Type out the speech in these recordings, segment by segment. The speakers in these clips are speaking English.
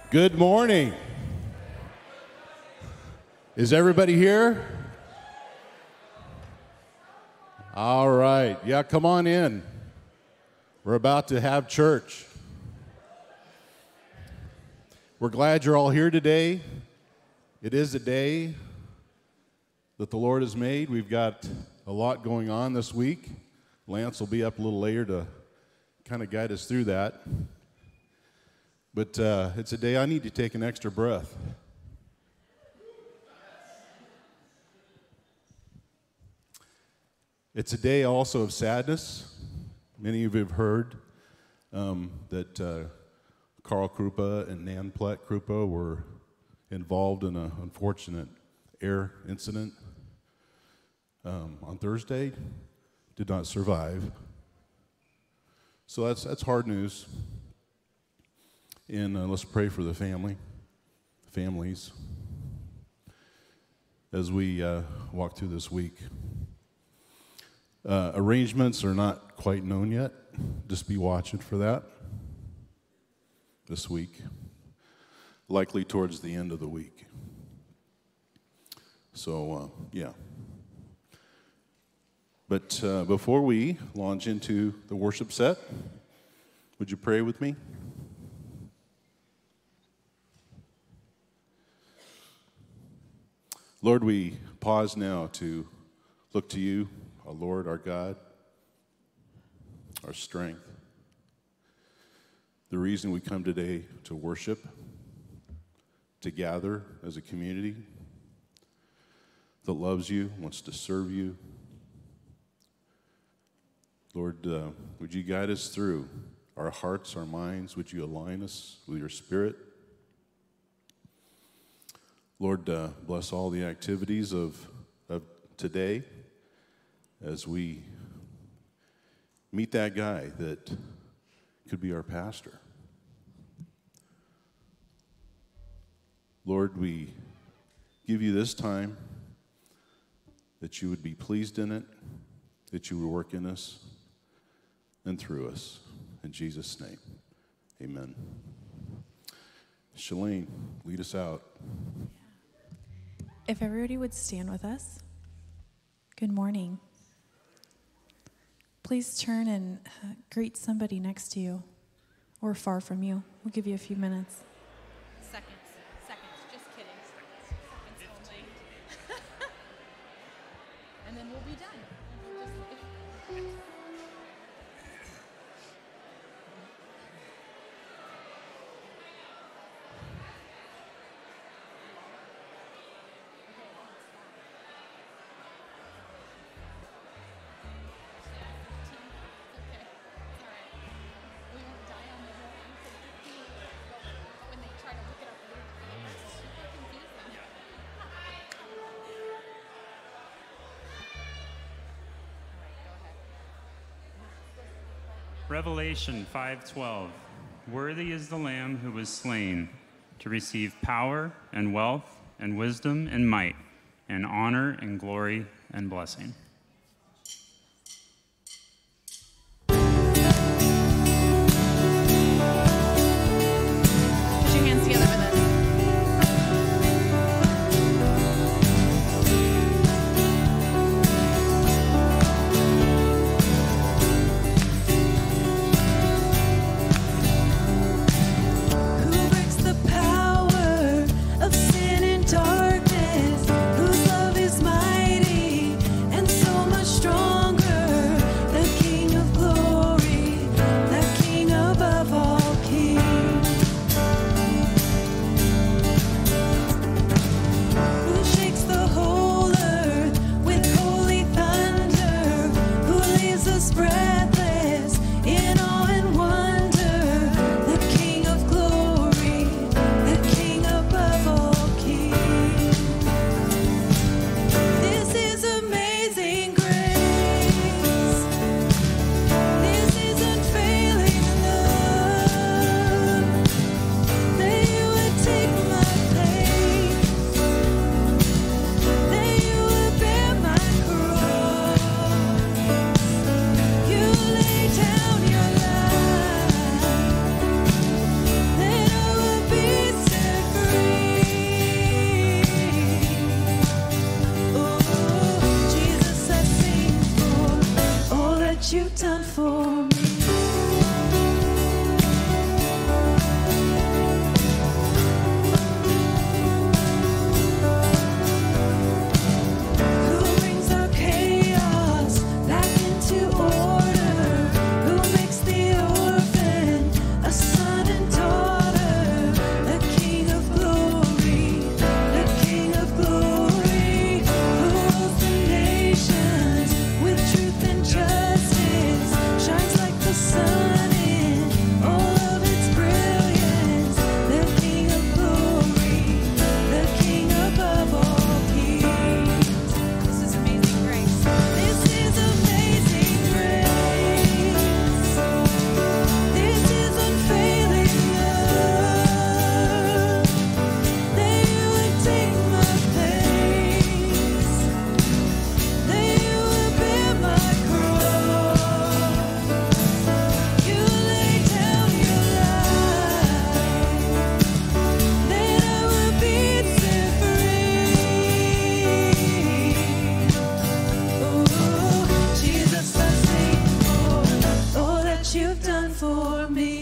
Good morning. Is everybody here? All right. Yeah, come on in. We're about to have church. We're glad you're all here today. It is a day that the Lord has made. We've got a lot going on this week. Lance will be up a little later to kind of guide us through that. But it's a day I need to take an extra breath. It's a day also of sadness. Many of you have heard that Carl Krupa and Nan Plett Krupa were involved in an unfortunate air incident on Thursday. Did not survive. So that's hard news. And let's pray for the families, as we walk through this week. Arrangements are not quite known yet. Just be watching for that this week, likely towards the end of the week. So, yeah. But before we launch into the worship set, would you pray with me? Lord, we pause now to look to you, our Lord, our God, our strength. The reason we come today to worship, to gather as a community that loves you, wants to serve you. Lord, would you guide us through our hearts, our minds? Would you align us with your Spirit? Lord, bless all the activities of today as we meet that guy that could be our pastor. Lord, we give you this time that you would be pleased in it, that you would work in us and through us. In Jesus' name, amen. Shalane, lead us out. If everybody would stand with us. Good morning. Please turn and greet somebody next to you or far from you. We'll give you a few minutes. Seconds, just kidding. Seconds only. And then we'll be done. Revelation 5:12. Worthy is the Lamb who was slain to receive power and wealth and wisdom and might and honor and glory and blessing. Put your hands together with us. Of sin and darkness, whose love is mighty and for me.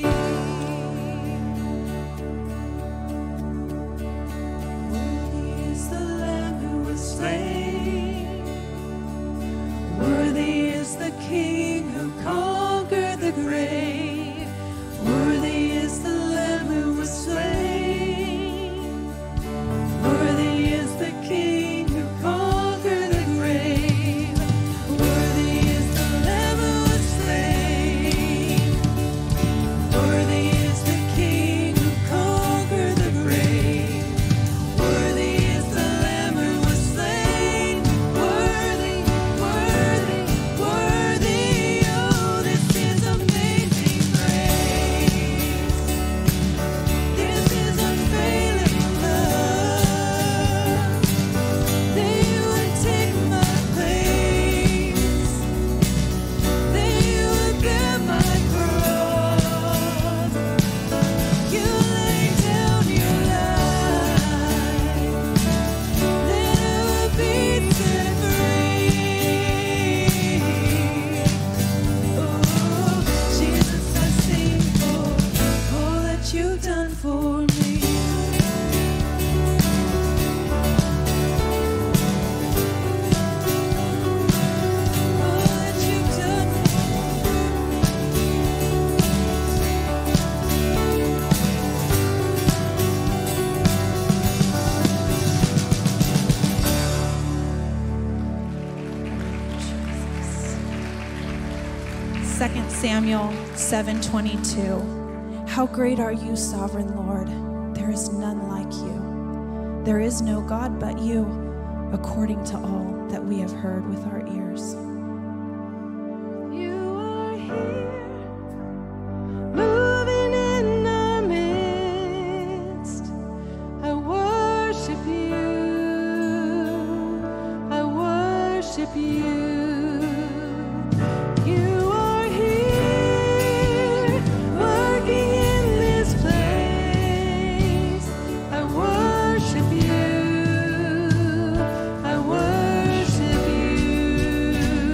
Worthy is the Lamb who was slain. Worthy is the King who conquered the grave. Worthy is the Lamb who was slain. Worthy is the King who conquered the grave. Worthy is the Lamb who was slain. Worthy is the King who conquered the grave. Worthy is the Lamb who was slain. Worthy, worthy, worthy. Oh, this is amazing grace. This is unfailing love. That you would take my place. That you would bear my cross. You lay down your life. That I would be set free. Oh, Jesus, I sing for all that you've done for me. All that you've done Second Samuel 7:22. How great are you, sovereign Lord? There is none like you. There is no God but you, according to all that we have heard with our ears. You are here, moving in our midst. I worship you. I worship you. You are here, working in this place. I worship you. I worship you.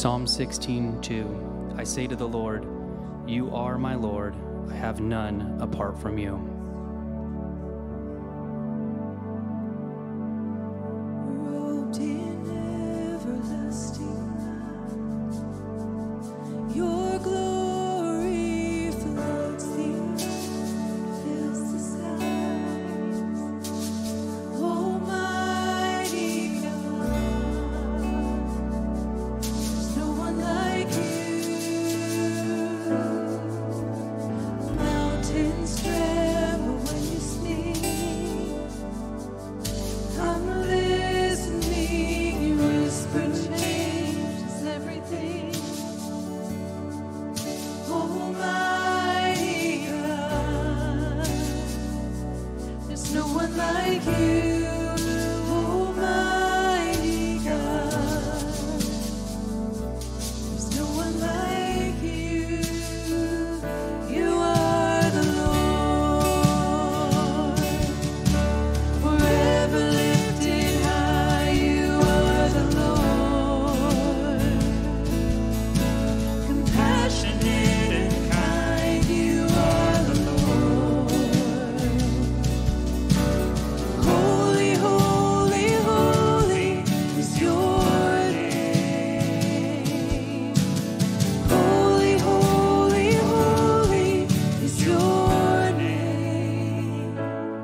Psalm 16:2. I say to the Lord, you are my Lord. I have none apart from you. Robed in everlasting light, your glory floods the earth, fills the skies. Almighty God, there's no one like you. Mountains tremble when you speak. I'm listening, your whisper changes everything. Almighty God, there's no one like you. Almighty God, there's no one like you. You are the Lord, forever lifted high. You are the Lord, compassionate and kind. You are the Lord, holy, holy, holy is your name. Holy, holy, holy is your name.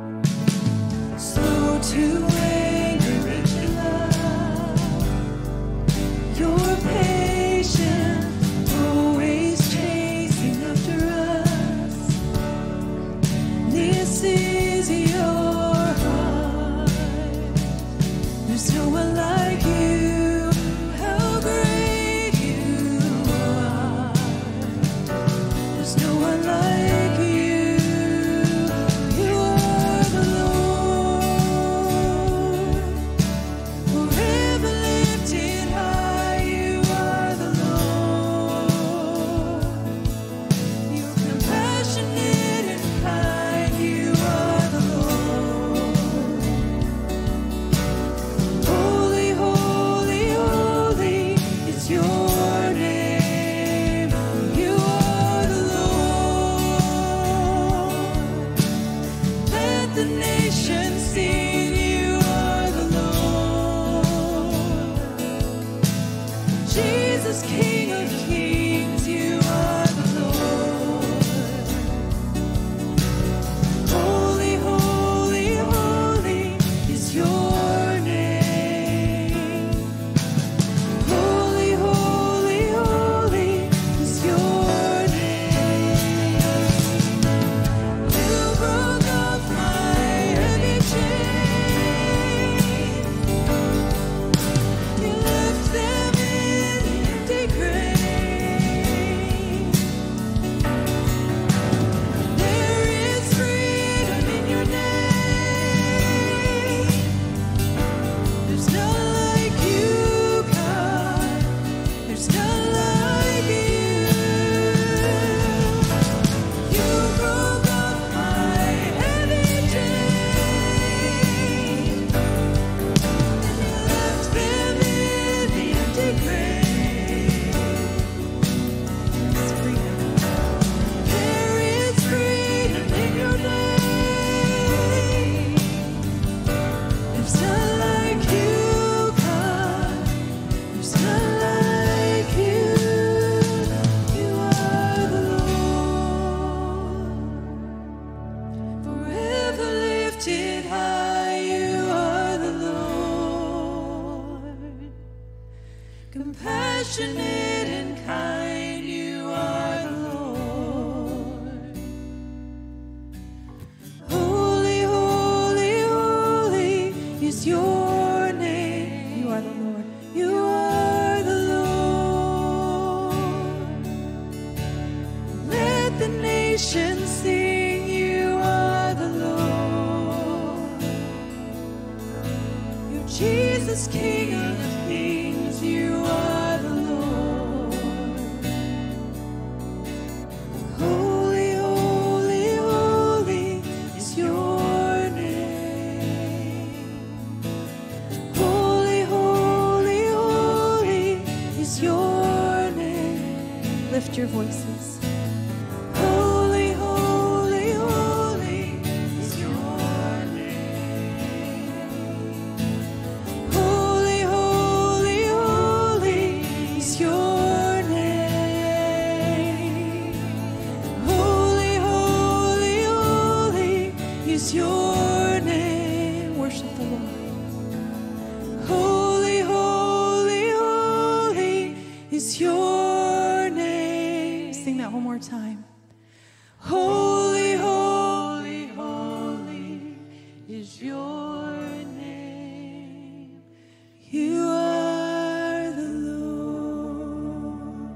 Slow to anger, rich in love. You're patient, always chasing after us. This is your heart. There's no one like you. How great you are. There's no one like you. You are the Lord, forever lifted high. You are the Lord. You're compassionate and kind. You are the Lord. Holy, holy, holy is your name. You are the Lord. Let the nations sing. You are the Lord. Jesus, King of Kings. You are the Lord. Holy, holy, holy is your name. Holy, holy, holy is your name. You broke off my heavy chains. You left them in the empty grave. There is freedom in your name. There's none like you, God. There's none like you. You broke off my heavy chains, and you left them in the empty grave. There's freedom. There is freedom in your name. There's none like you, God. There's none like you. You are the Lord, forever lifted high. You are the Lord, compassionate and kind. You are the Lord. Holy, holy, holy is your name. You are the Lord. You are the Lord. Let the nations sing. You are the Lord. You're Jesus, King of Kings. You are the Lord. Holy, holy, holy is your name. Holy, holy, holy is your voices. Holy, holy, holy is your name. Holy, holy, holy is your name. Holy, holy, holy is your name. Worship the Lord. Holy, holy, holy is your name. Sing that one more time. Holy, holy, holy is your name. You are the Lord.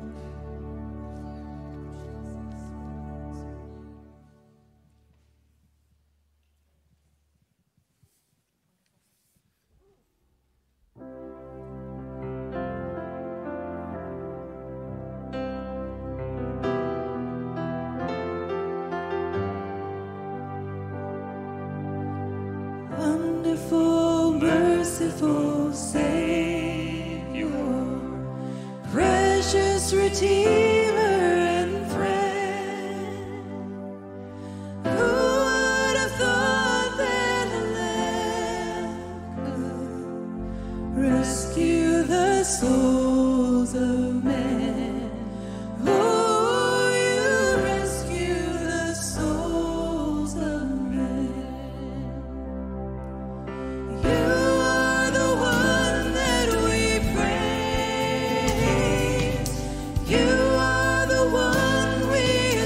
Wonderful, merciful Savior, precious Redeemer and friend. Who would have thought that a lamb could rescue the souls of men? Oh, you rescue the souls of men. You are the one that we praise. You are the one we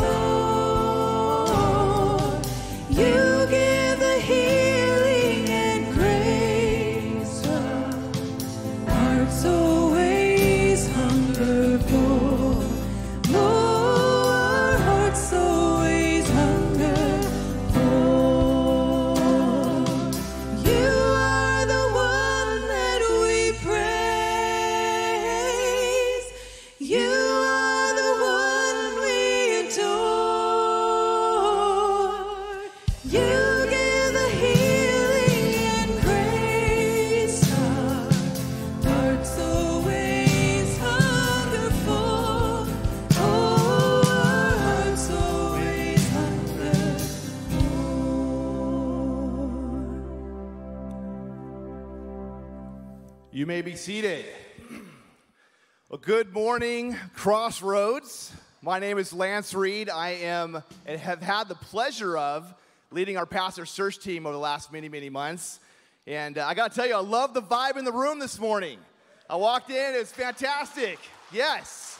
adore. You give the healing and grace our hearts always hunger for. Oh, our hearts always hunger for. You are the one that we praise. You are the one we adore. You give the healing and grace our hearts always hunger for. Oh, our hearts always hunger for. You may be seated. Well, good morning, Crossroads. My name is Lance Reed. I am and have had the pleasure of leading our pastor search team over the last many, many months. And I got to tell you, I love the vibe in the room this morning. I walked in, it's fantastic. Yes.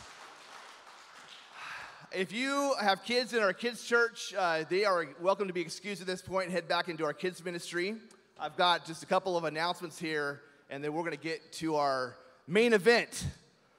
If you have kids in our kids' church, they are welcome to be excused at this point and head back into our kids' ministry. I've got just a couple of announcements here, and then we're going to get to our main event.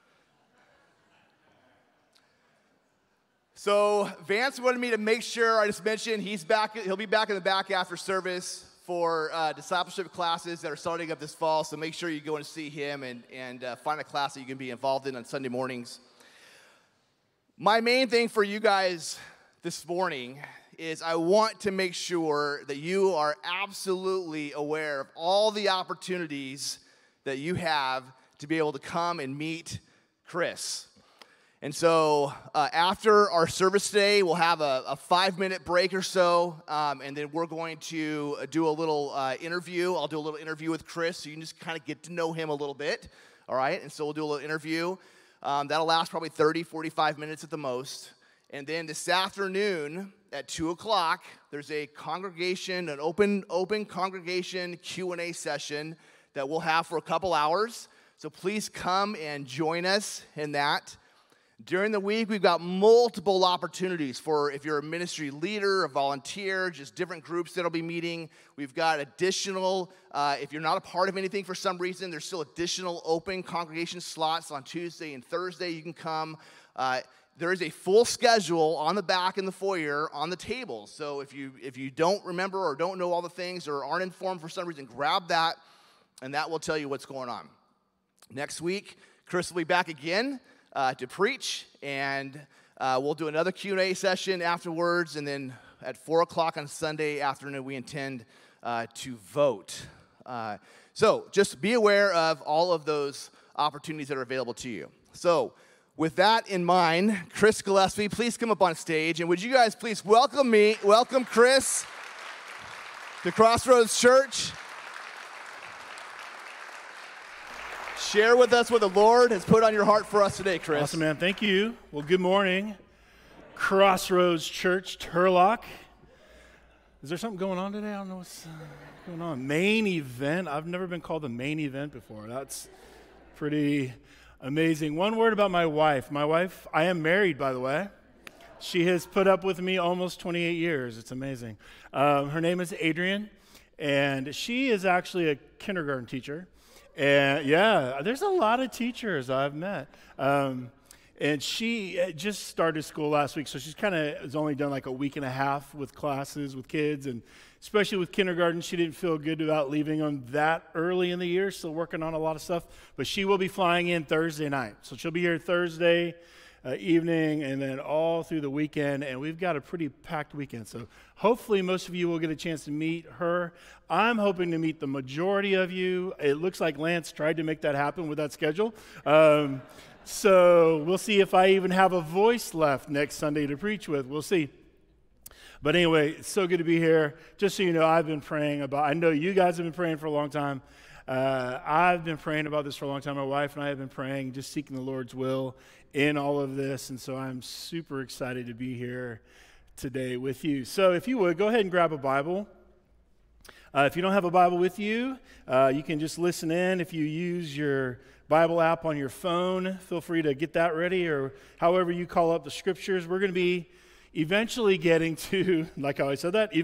So Vance wanted me to make sure I just mentioned he's back. He'll be back in the back after service for discipleship classes that are starting up this fall. So make sure you go and see him and find a class that you can be involved in on Sunday mornings. My main thing for you guys this morning is I want to make sure that you are absolutely aware of all the opportunities that you have to be able to come and meet Chris. And so after our service today, we'll have a 5-minute break or so, and then we're going to do a little interview. I'll do a little interview with Chris, so you can just kind of get to know him a little bit, all right? And so we'll do a little interview. That'll last probably 30, 45 minutes at the most. And then this afternoon at 2 o'clock, there's a congregation, an open congregation Q&A session that we'll have for a couple hours. So please come and join us in that. During the week, we've got multiple opportunities for if you're a ministry leader, a volunteer, just different groups that'll be meeting. We've got additional, if you're not a part of anything for some reason, there's still additional open congregation slots on Tuesday and Thursday. You can come. There is a full schedule on the back in the foyer on the table. So if you don't remember or don't know all the things or aren't informed for some reason, grab that, and that will tell you what's going on. Next week, Chris will be back again to preach, and we'll do another Q&A session afterwards, and then at 4 o'clock on Sunday afternoon, we intend to vote. So just be aware of all of those opportunities that are available to you. So with that in mind, Chris Gillespie, please come up on stage. And would you guys please welcome Chris to Crossroads Church. Share with us what the Lord has put on your heart for us today, Chris. Awesome, man. Thank you. Well, good morning, Crossroads Church, Turlock. Is there something going on today? I don't know what's going on. Main event. I've never been called the main event before. That's pretty amazing. One word about my wife. My wife, I am married, by the way. She has put up with me almost 28 years. It's amazing. Her name is Adrian, and she is actually a kindergarten teacher. And yeah, there's a lot of teachers I've met. And she just started school last week, so she's has only done like a week and a half with classes with kids, and especially with kindergarten, she didn't feel good about leaving them that early in the year, still working on a lot of stuff. But she will be flying in Thursday night. So she'll be here Thursday evening and then all through the weekend, and we've got a pretty packed weekend. So hopefully most of you will get a chance to meet her. I'm hoping to meet the majority of you. It looks like Lance tried to make that happen with that schedule. So we'll see if I even have a voice left next Sunday to preach with. We'll see. But anyway, it's so good to be here. Just so you know, I've been praying about, I know you guys have been praying for a long time. I've been praying about this for a long time. My wife and I have been praying, just seeking the Lord's will in all of this. And so I'm super excited to be here today with you. So if you would, go ahead and grab a Bible. If you don't have a Bible with you, you can just listen in. If you use your Bible app on your phone, feel free to get that ready, or however you call up the scriptures. We're going to be eventually getting to, like how I said that,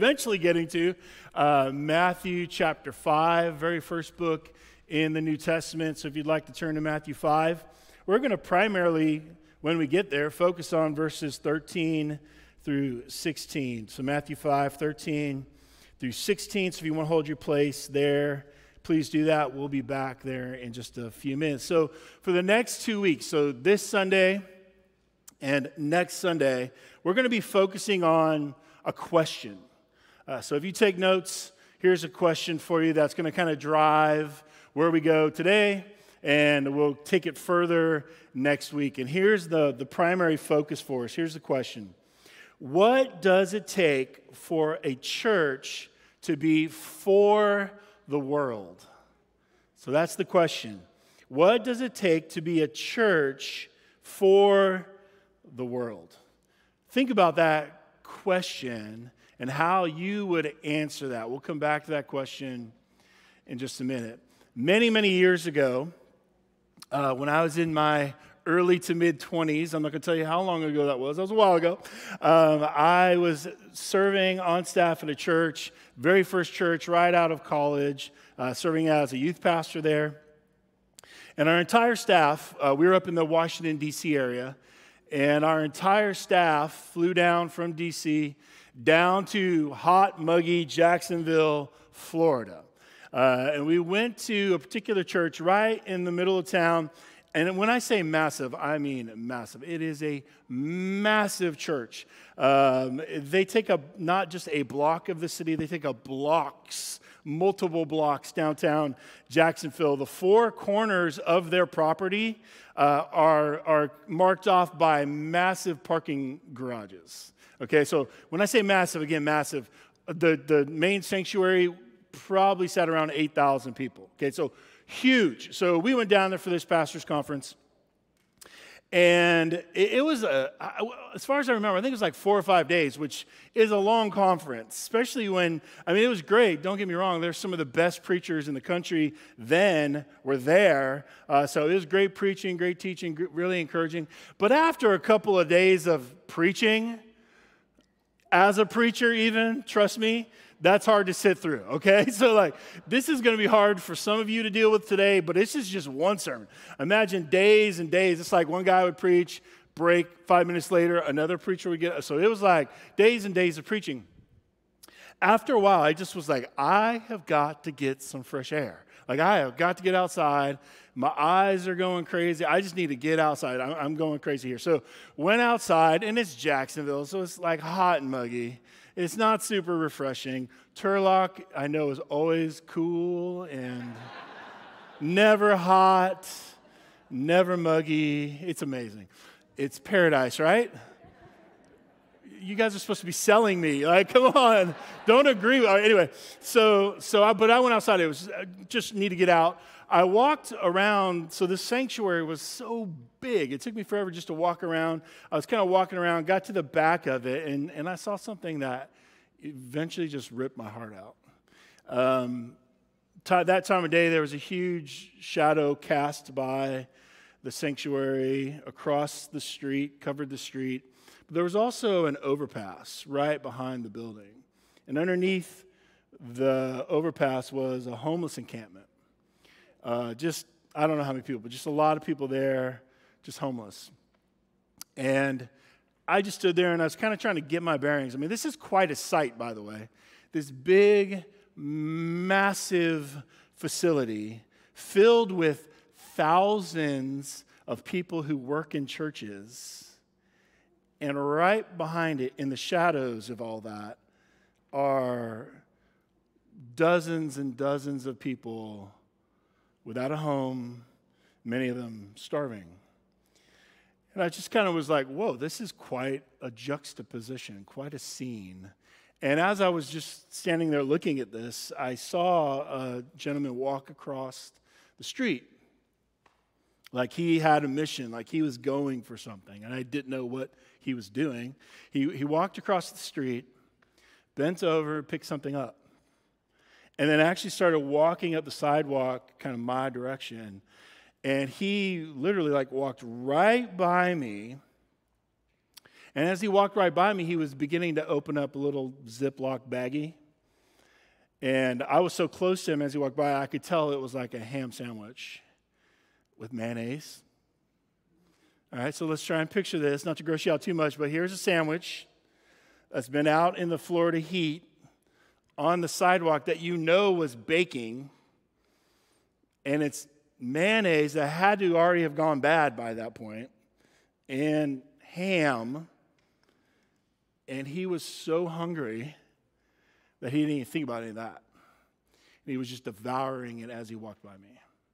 Matthew chapter 5, very first book in the New Testament. So if you'd like to turn to Matthew 5, we're going to primarily, when we get there, focus on verses 13 through 16. So Matthew 5, 13 through 16. So if you want to hold your place there, please do that. We'll be back there in just a few minutes. So for the next 2 weeks, so this Sunday and next Sunday, we're going to be focusing on a question. So if you take notes, here's a question for you that's going to kind of drive where we go today, and we'll take it further next week. And here's the primary focus for us. Here's the question. What does it take for a church to be for the world? So that's the question. What does it take to be a church for the world? Think about that question and how you would answer that. We'll come back to that question in just a minute. Many, many years ago, when I was in my early to mid-20s, I'm not going to tell you how long ago that was a while ago, I was serving on staff at a church, very first church right out of college, serving as a youth pastor there. And our entire staff, we were up in the Washington, D.C. area, and our entire staff flew down from D.C. down to hot, muggy Jacksonville, Florida. And we went to a particular church right in the middle of town. And when I say massive, I mean massive. It is a massive church. They take up not just a block of the city, they take up blocks, multiple blocks downtown Jacksonville. The four corners of their property are marked off by massive parking garages. Okay, so when I say massive, again, massive, the main sanctuary probably sat around 8,000 people. Okay, so huge. So we went down there for this pastor's conference, and it was, as far as I remember, I think it was like 4 or 5 days, which is a long conference, especially when, it was great. Don't get me wrong. There's some of the best preachers in the country then were there. So it was great preaching, great teaching, really encouraging. But after a couple of days of preaching, as a preacher even, trust me, that's hard to sit through, okay? So, this is going to be hard for some of you to deal with today, but this is just one sermon. Imagine days and days. It's like one guy would preach, break, 5 minutes later, another preacher would get. So it was like days and days of preaching. After a while, I just was like, I have got to get some fresh air. I have got to get outside. My eyes are going crazy. I just need to get outside. I'm going crazy here. So went outside, and it's Jacksonville, so it's like hot and muggy. It's not super refreshing. Turlock, I know, is always cool and never hot, never muggy. It's amazing. It's paradise, right? You guys are supposed to be selling me. Like, come on. Don't agree. Anyway, but I went outside. It was just need to get out. I walked around. So this sanctuary was so big. It took me forever just to walk around. I was kind of walking around, got to the back of it, and I saw something that eventually just ripped my heart out. That time of day, there was a huge shadow cast by the sanctuary across the street, covered the street. But there was also an overpass right behind the building. And underneath the overpass was a homeless encampment. I don't know how many people, but just a lot of people there, just homeless. And I just stood there and I was kind of trying to get my bearings. I mean, this is quite a sight, by the way. This big, massive facility filled with thousands of people who work in churches. And right behind it, in the shadows of all that, are dozens and dozens of people without a home, many of them starving. And I just kind of was like, whoa, this is quite a juxtaposition, quite a scene. And as I was just standing there looking at this, I saw a gentleman walk across the street like he had a mission, like he was going for something, and I didn't know what he was doing. He walked across the street, bent over, picked something up, and then actually started walking up the sidewalk kind of my direction. And he literally walked right by me. And as he walked right by me, he was beginning to open up a little Ziploc baggie. And I was so close to him as he walked by, I could tell it was like a ham sandwich with mayonnaise. All right, so let's try and picture this, not to gross you out too much, but here's a sandwich that's been out in the Florida heat on the sidewalk that you know was baking, and it's mayonnaise that had to already have gone bad by that point, and ham, and he was so hungry that he didn't even think about any of that. And he was just devouring it as he walked by me.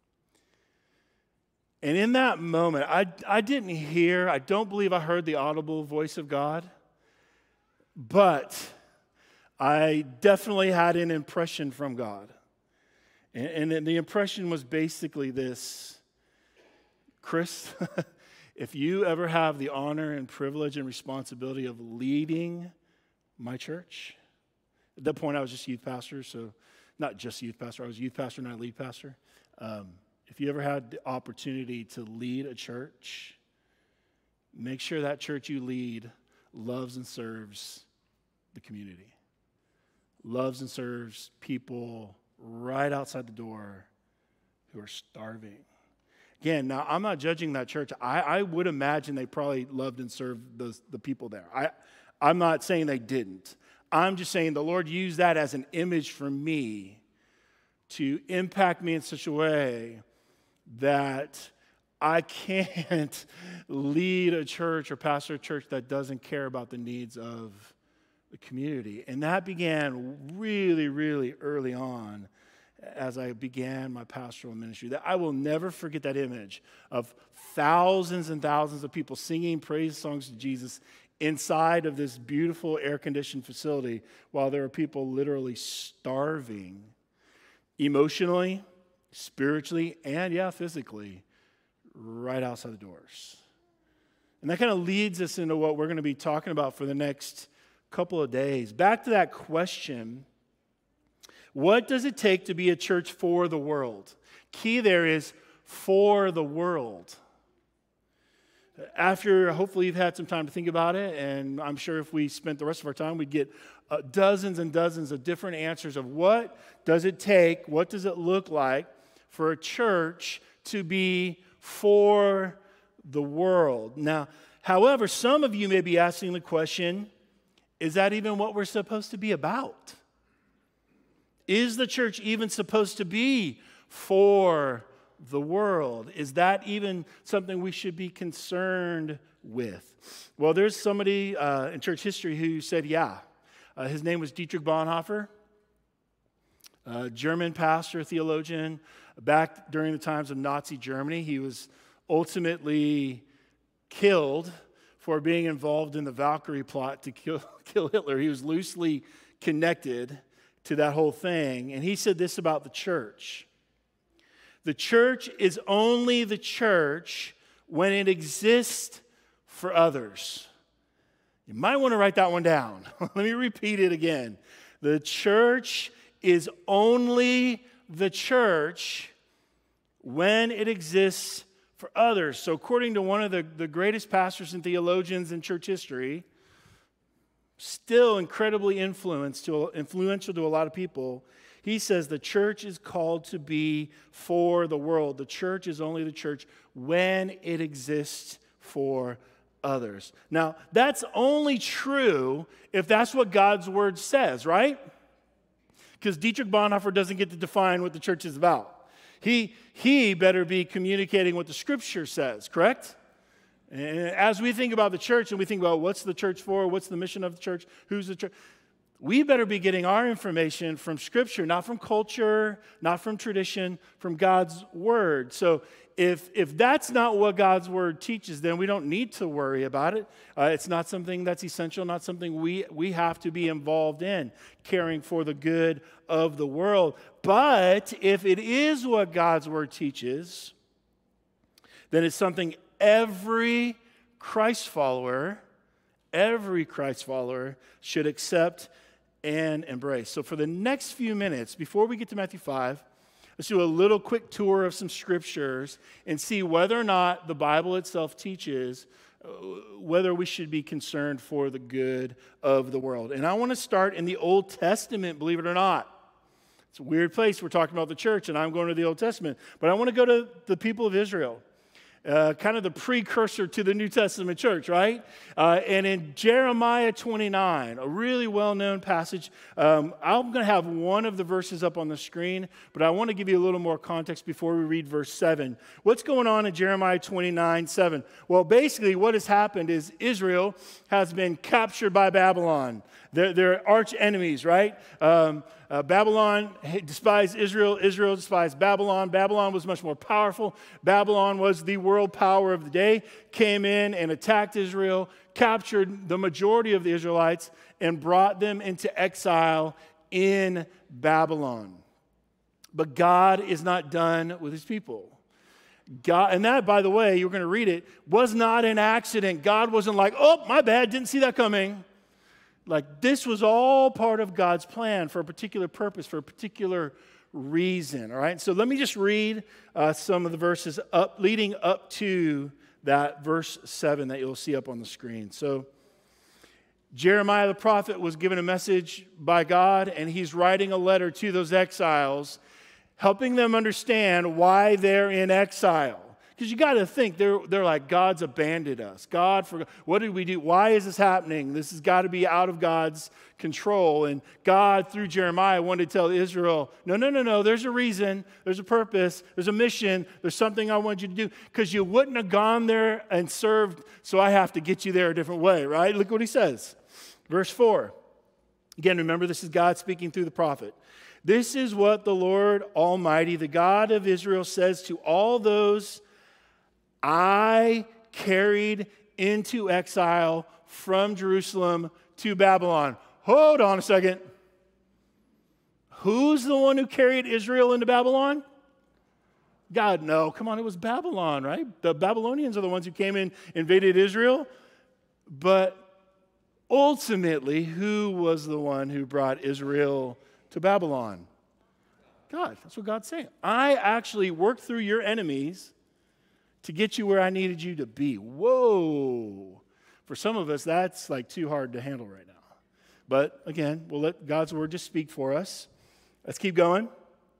And in that moment, I didn't hear, I don't believe I heard the audible voice of God, but I definitely had an impression from God. And the impression was basically this: Chris, if you ever have the honor and privilege and responsibility of leading my church, at that point I was just youth pastor, so not just youth pastor, I was youth pastor, not lead pastor. If you ever had the opportunity to lead a church, make sure that church you lead loves and serves the community, loves and serves people right outside the door who are starving. Again, now I'm not judging that church. I would imagine they probably loved and served the people there. I'm not saying they didn't. I'm just saying the Lord used that as an image for me to impact me in such a way that I can't lead a church or pastor a church that doesn't care about the needs of the community. And that began really, really early on as I began my pastoral ministry. That I will never forget that image of thousands and thousands of people singing praise songs to Jesus inside of this beautiful air-conditioned facility while there are people literally starving emotionally, spiritually, and physically right outside the doors. And that kind of leads us into what we're going to be talking about for the next couple of days. Back to that question, what does it take to be a church for the world? Key there is for the world. After, hopefully you've had some time to think about it, and I'm sure if we spent the rest of our time, we'd get dozens and dozens of different answers of what does it take, what does it look like for a church to be for the world. Now, however, some of you may be asking the question, is that even what we're supposed to be about? Is the church even supposed to be for the world? Is that even something we should be concerned with? Well, there's somebody in church history who said, his name was Dietrich Bonhoeffer, a German pastor, theologian, back during the times of Nazi Germany. He was ultimately killed for being involved in the Valkyrie plot to kill Hitler. He was loosely connected to that whole thing. And he said this about the church. The church is only the church when it exists for others. You might want to write that one down. Let me repeat it again. The church is only the church when it exists for others. So according to one of the greatest pastors and theologians in church history, still incredibly influential to a lot of people, he says the church is called to be for the world. The church is only the church when it exists for others. Now, that's only true if that's what God's word says, right? Because Dietrich Bonhoeffer doesn't get to define what the church is about. He better be communicating what the Scripture says, correct? And as we think about the church and we think about what's the church for, what's the mission of the church, who's the church, we better be getting our information from Scripture, not from culture, not from tradition, from God's Word. So if that's not what God's Word teaches, then we don't need to worry about it. It's not something that's essential, not something we have to be involved in, caring for the good of the world. But if it is what God's Word teaches, then it's something every Christ follower should accept and embrace. So for the next few minutes, before we get to Matthew 5, let's do a little quick tour of some scriptures and see whether or not the Bible itself teaches whether we should be concerned for the good of the world. And I want to start in the Old Testament, believe it or not. It's a weird place. We're talking about the church, and I'm going to the Old Testament. But I want to go to the people of Israel. Kind of the precursor to the New Testament church, right? And in Jeremiah 29, a really well-known passage, I'm going to have one of the verses up on the screen, but I want to give you a little more context before we read verse 7. What's going on in Jeremiah 29, 7? Well, basically what has happened is Israel has been captured by Babylon. They're arch enemies, right? Babylon despised Israel. Israel despised Babylon. Babylon was much more powerful. Babylon was the world power of the day, came in and attacked Israel, captured the majority of the Israelites, and brought them into exile in Babylon. But God is not done with his people. God, and that, by the way, you're going to read it, was not an accident. God wasn't like, oh, my bad, didn't see that coming. Like, this was all part of God's plan for a particular purpose, for a particular reason, all right? So let me just read some of the verses leading up to that verse 7 that you'll see up on the screen. So Jeremiah the prophet was given a message by God, and he's writing a letter to those exiles, helping them understand why they're in exile. Because you got to think, they're like, God's abandoned us. God, what did we do? Why is this happening? This has got to be out of God's control. And God, through Jeremiah, wanted to tell Israel, no, there's a reason, there's a purpose, there's a mission, there's something I want you to do. Because you wouldn't have gone there and served, so I have to get you there a different way, right? Look what he says. Verse 4. Again, remember, this is God speaking through the prophet. This is what the Lord Almighty, the God of Israel, says to all those I carried into exile from Jerusalem to Babylon. Hold on a second. Who's the one who carried Israel into Babylon? God, no. Come on, it was Babylon, right? The Babylonians are the ones who came in, invaded Israel. But ultimately, who was the one who brought Israel to Babylon? God. That's what God's saying. I actually worked through your enemies to get you where I needed you to be. Whoa. For some of us, that's like too hard to handle right now. But again, we'll let God's word just speak for us. Let's keep going.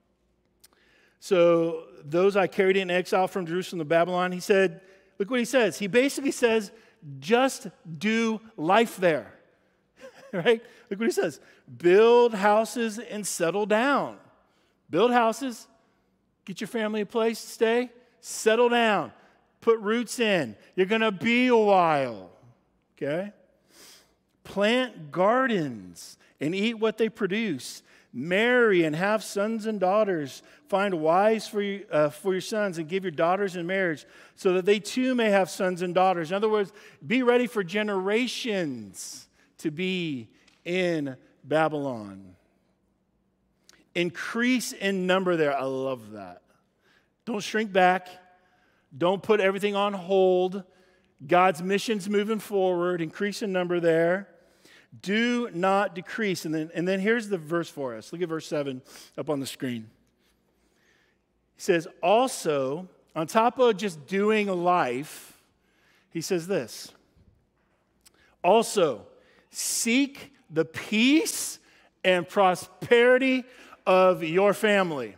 So those I carried in exile from Jerusalem to Babylon, he said, look what he says. He basically says, just do life there. Right? Look what he says. Build houses and settle down. Build houses, get your family a place to stay, settle down, put roots in. You're going to be a while, okay? Plant gardens and eat what they produce. Marry and have sons and daughters. Find wives for your sons and give your daughters in marriage so that they too may have sons and daughters. In other words, be ready for generations to be in Babylon. Increase in number there. I love that. Don't shrink back. Don't put everything on hold. God's mission's moving forward. Increase in number there. Do not decrease. And then here's the verse for us. Look at verse 7 up on the screen. He says, also, on top of just doing life, he says this. Also, seek the peace and prosperity of your family.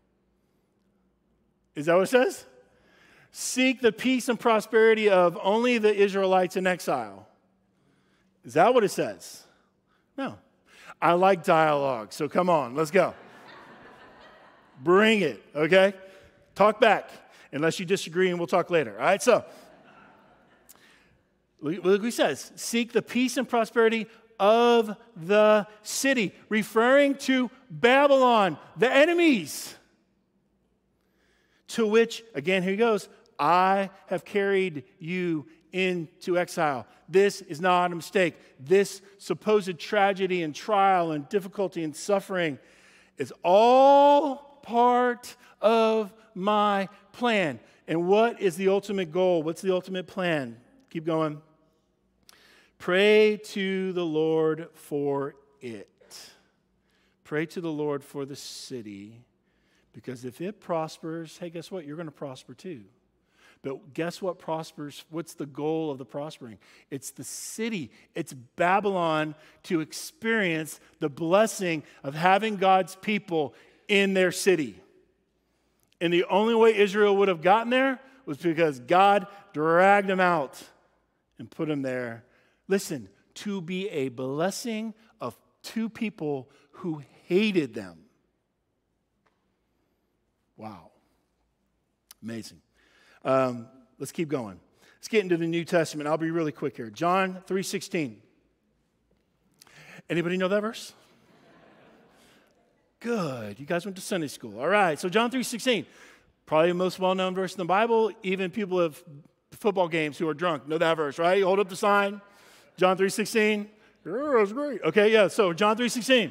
Is that what it says? Seek the peace and prosperity of only the Israelites in exile. Is that what it says? No. I like dialogue, so come on, let's go. Bring it, okay? Talk back, unless you disagree, and we'll talk later. All right, so look what he says. Seek the peace and prosperity of the city, referring to Babylon, the enemies, to which, again, here he goes, I have carried you into exile. This is not a mistake. This supposed tragedy and trial and difficulty and suffering is all part of my plan. And what is the ultimate goal? What's the ultimate plan? Keep going. Pray to the Lord for it. Pray to the Lord for the city. Because if it prospers, hey, guess what? You're going to prosper too. But guess what prospers? What's the goal of the prospering? It's the city. It's Babylon to experience the blessing of having God's people in their city. And the only way Israel would have gotten there was because God dragged them out and put them there. Listen, to be a blessing of two people who hated them. Wow. Amazing. Let's keep going. Let's get into the New Testament. I'll be really quick here. John 3:16. Anybody know that verse? Good. You guys went to Sunday school. All right. So John 3:16. Probably the most well-known verse in the Bible. Even people of football games who are drunk know that verse, right? You hold up the sign. John 3:16. Oh, that's great. Okay, yeah. So John 3:16.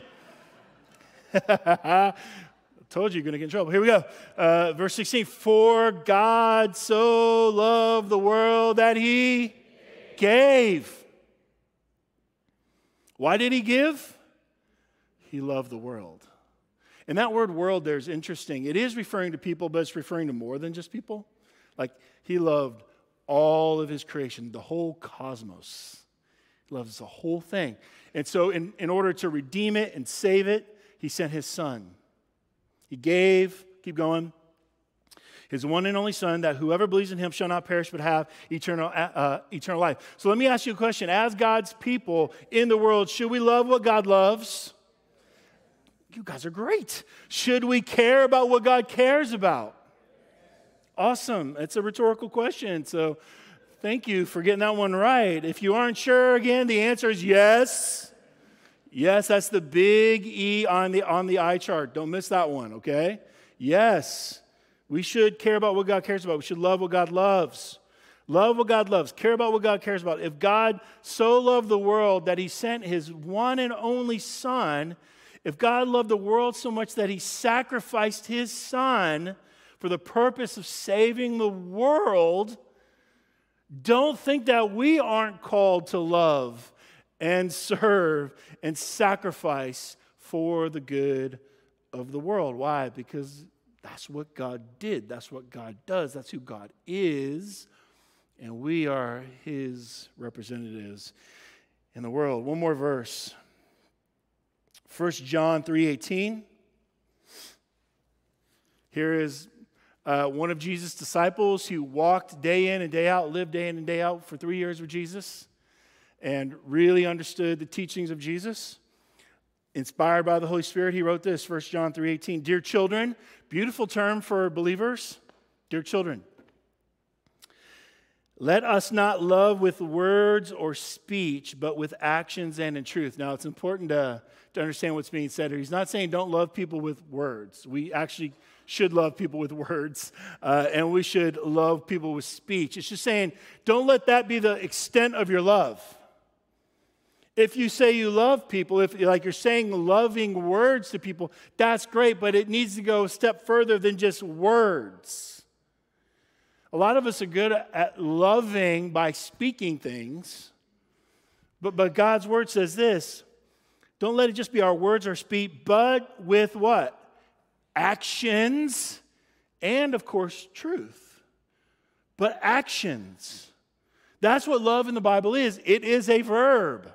Told you you're going to get in trouble. Here we go. Verse 16. For God so loved the world that he gave. Why did he give? He loved the world. And that word world there is interesting. It is referring to people, but it's referring to more than just people. Like he loved all of his creation, the whole cosmos. He loves the whole thing. And so in order to redeem it and save it, he sent his son. He gave, keep going, his one and only Son, that whoever believes in him shall not perish but have eternal life. So let me ask you a question. As God's people in the world, should we love what God loves? You guys are great. Should we care about what God cares about? Awesome. It's a rhetorical question, so thank you for getting that one right. If you aren't sure, again, the answer is yes. Yes, that's the big E on the eye chart. Don't miss that one, okay? Yes, we should care about what God cares about. We should love what God loves. Love what God loves. Care about what God cares about. If God so loved the world that he sent his one and only Son, if God loved the world so much that he sacrificed his Son for the purpose of saving the world, don't think that we aren't called to love and serve and sacrifice for the good of the world. Why? Because that's what God did. That's what God does. That's who God is. And we are his representatives in the world. One more verse. 1 John 3:18. Here is one of Jesus' disciples who walked day in and day out, lived day in and day out for 3 years with Jesus, and really understood the teachings of Jesus. Inspired by the Holy Spirit, he wrote this, 1 John 3:18. Dear children, beautiful term for believers. Dear children, Let us not love with words or speech, but with actions and in truth. Now, it's important to understand what's being said here. He's not saying don't love people with words. We actually should love people with words, and we should love people with speech. It's just saying don't let that be the extent of your love. If you say you love people, if like you're saying loving words to people, that's great, but it needs to go a step further than just words. A lot of us are good at loving by speaking things, but God's word says this: don't let it just be our words or speech, but with what? Actions and, of course, truth. But actions. That's what love in the Bible is. It is a verb.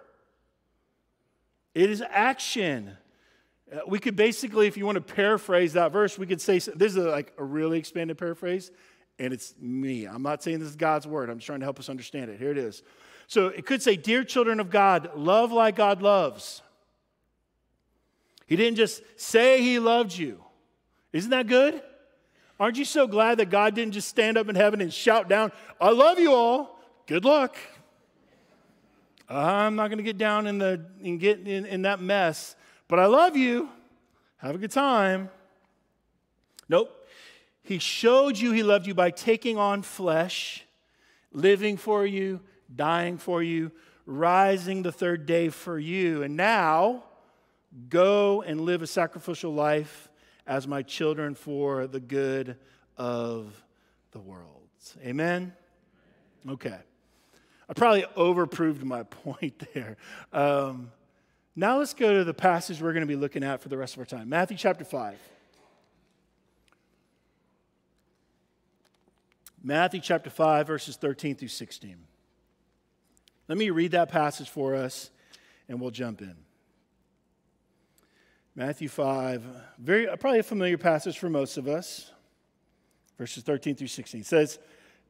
It is action. We could basically, if you want to paraphrase that verse, we could say, this is like a really expanded paraphrase, and it's me. I'm not saying this is God's word. I'm just trying to help us understand it. Here it is. So it could say, dear children of God, love like God loves. He didn't just say he loved you. Isn't that good? Aren't you so glad that God didn't just stand up in heaven and shout down, I love you all. Good luck. I'm not going to get down and get in that mess, but I love you. Have a good time. Nope. He showed you he loved you by taking on flesh, living for you, dying for you, rising the third day for you. And now, go and live a sacrificial life as my children for the good of the world. Amen? Okay. I probably overproved my point there. Now let's go to the passage we're going to be looking at for the rest of our time. Matthew chapter 5. Matthew chapter 5, verses 13 through 16. Let me read that passage for us, and we'll jump in. Matthew 5, probably a familiar passage for most of us. Verses 13 through 16. It says,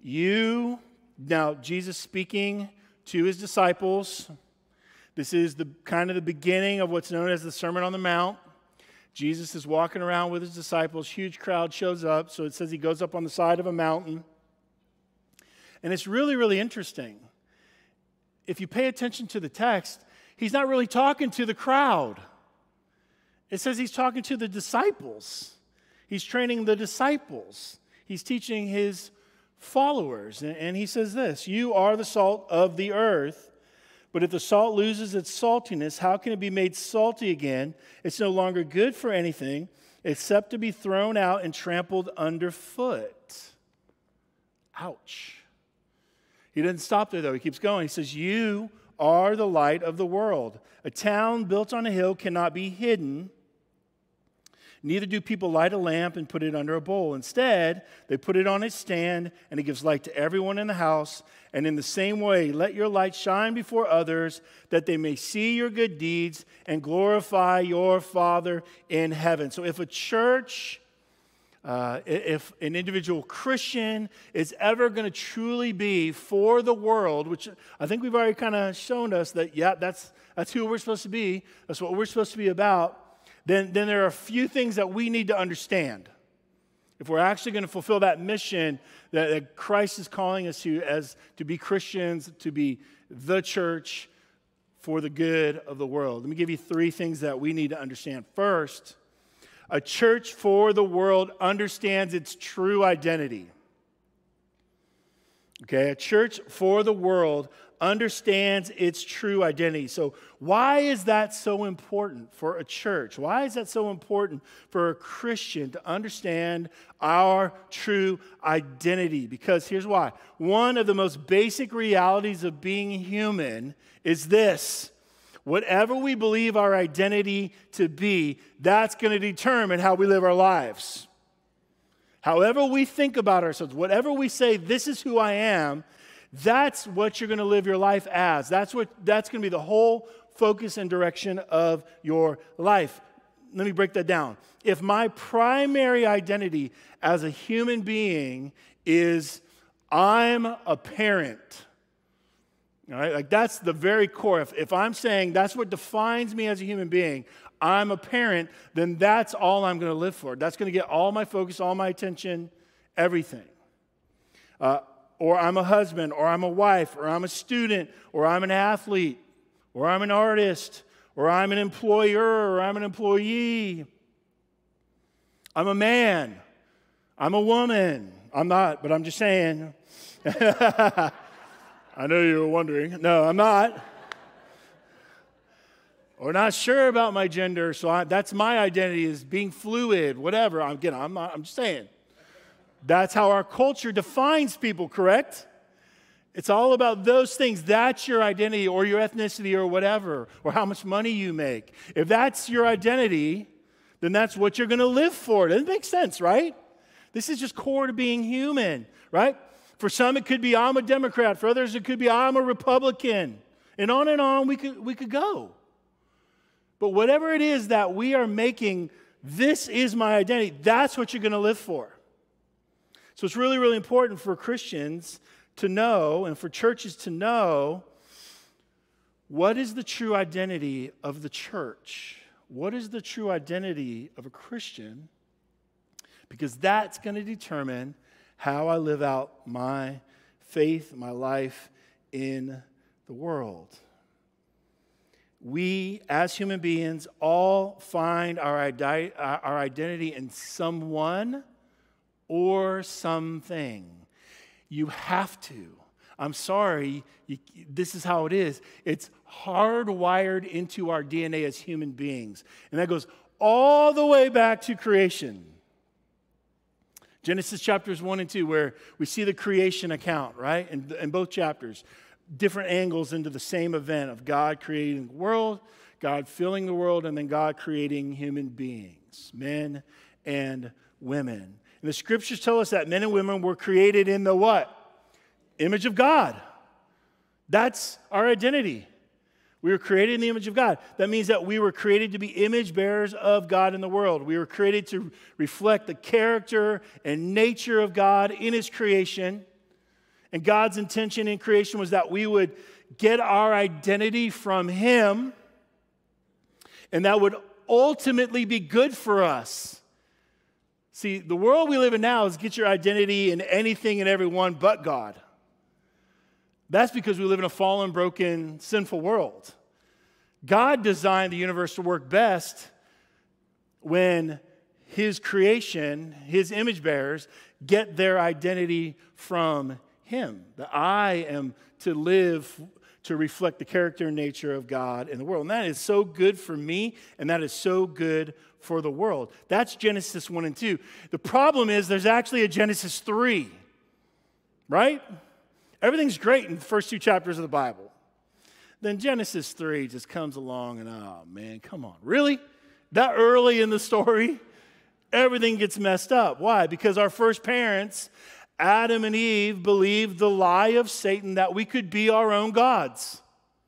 now Jesus speaking to his disciples. This is the kind of the beginning of what's known as the Sermon on the Mount. Jesus is walking around with his disciples. Huge crowd shows up. So it says he goes up on the side of a mountain. And it's really, really interesting. If you pay attention to the text, he's not really talking to the crowd. It says he's talking to the disciples. He's training the disciples. He's teaching his followers. And he says this, you are the salt of the earth, but if the salt loses its saltiness, how can it be made salty again? It's no longer good for anything except to be thrown out and trampled underfoot. Ouch. He doesn't stop there, though. He keeps going. He says, you are the light of the world. A town built on a hill cannot be hidden. Neither do people light a lamp and put it under a bowl. Instead, they put it on its stand, and it gives light to everyone in the house. And in the same way, let your light shine before others, that they may see your good deeds and glorify your Father in heaven. So if a church, if an individual Christian is ever going to truly be for the world, which I think we've already kind of shown us that, yeah, that's who we're supposed to be. That's what we're supposed to be about. Then there are a few things that we need to understand. If we're actually going to fulfill that mission that Christ is calling us to be Christians, to be the church for the good of the world. Let me give you 3 things that we need to understand. First, a church for the world understands its true identity. Okay, a church for the world understands its true identity. So why is that so important for a church? Why is that so important for a Christian to understand our true identity? Because here's why. One of the most basic realities of being human is this. Whatever we believe our identity to be, that's going to determine how we live our lives. However we think about ourselves, whatever we say, this is who I am, that's what you're going to live your life as. That's going to be the whole focus and direction of your life. Let me break that down. If my primary identity as a human being is I'm a parent, all right, like that's the very core. If I'm saying that's what defines me as a human being, I'm a parent, then that's all I'm going to live for. That's going to get all my focus, all my attention, everything. or I'm a husband, or I'm a wife, or I'm a student, or I'm an athlete, or I'm an artist, or I'm an employer, or I'm an employee. I'm a man. I'm a woman. I'm not, but I'm just saying. I know you were wondering. No, I'm not. Or not sure about my gender, so that's my identity, is being fluid, whatever. I'm just saying. That's how our culture defines people, correct? It's all about those things. That's your identity, or your ethnicity, or whatever, or how much money you make. If that's your identity, then that's what you're going to live for. Doesn't it make sense, right? This is just core to being human, right? For some, it could be I'm a Democrat. For others, it could be I'm a Republican. And on we could go. But whatever it is that we are making, this is my identity, that's what you're going to live for. So it's really, really important for Christians to know, and for churches to know, what is the true identity of the church? What is the true identity of a Christian? Because that's going to determine how I live out my faith, my life in the world. We, as human beings, all find our identity in someone or something. You have to. I'm sorry, this is how it is. It's hardwired into our DNA as human beings. And that goes all the way back to creation. Genesis chapters 1 and 2, where we see the creation account, right? In both chapters, different angles into the same event of God creating the world, God filling the world, and then God creating human beings, men and women. And the scriptures tell us that men and women were created in the what? Image of God. That's our identity. We were created in the image of God. That means that we were created to be image bearers of God in the world. We were created to reflect the character and nature of God in His creation. And God's intention in creation was that we would get our identity from Him, and that would ultimately be good for us. See, the world we live in now is get your identity in anything and everyone but God. That's because we live in a fallen, broken, sinful world. God designed the universe to work best when His creation, His image bearers, get their identity from Him. That I am to live to reflect the character and nature of God in the world. And that is so good for me, and that is so good for the world. That's Genesis 1 and 2. The problem is there's actually a Genesis 3, right? Everything's great in the first 2 chapters of the Bible. Then Genesis 3 just comes along and, oh man, come on. Really? That early in the story, everything gets messed up. Why? Because our first parents, Adam and Eve, believed the lie of Satan that we could be our own gods.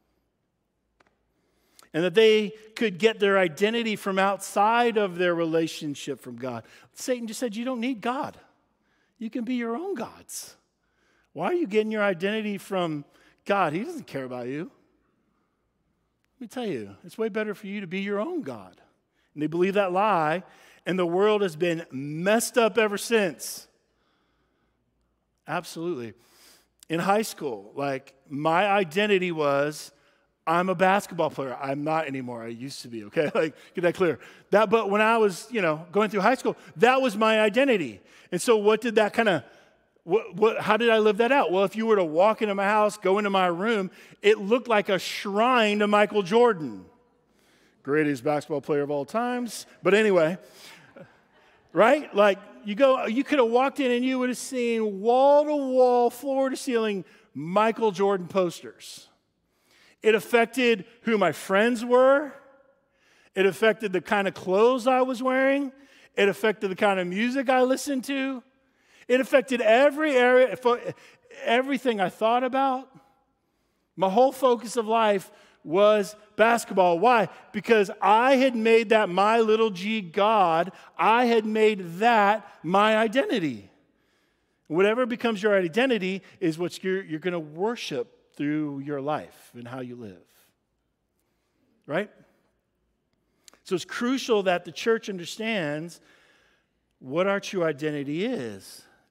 And that they could get their identity from outside of their relationship from God. Satan just said, you don't need God. You can be your own gods. Why are you getting your identity from God? He doesn't care about you. Let me tell you, it's way better for you to be your own God. And they believe that lie, and the world has been messed up ever since. Absolutely. In high school, my identity was, I'm a basketball player. I'm not anymore. I used to be, okay? Get that clear. But when I was, going through high school, that was my identity. And so what did that kind of, how did I live that out? Well, if you were to walk into my house, go into my room, it looked like a shrine to Michael Jordan. Greatest basketball player of all times. But anyway, right? You could have walked in and you would have seen wall-to-wall, floor-to-ceiling Michael Jordan posters. It affected who my friends were. It affected the kind of clothes I was wearing. It affected the kind of music I listened to. It affected every area, everything I thought about. My whole focus of life was basketball. Why? Because I had made that my little g God. I had made that my identity. Whatever becomes your identity is what you're going to worship through your life and how you live. Right? So it's crucial that the church understands what our true identity is.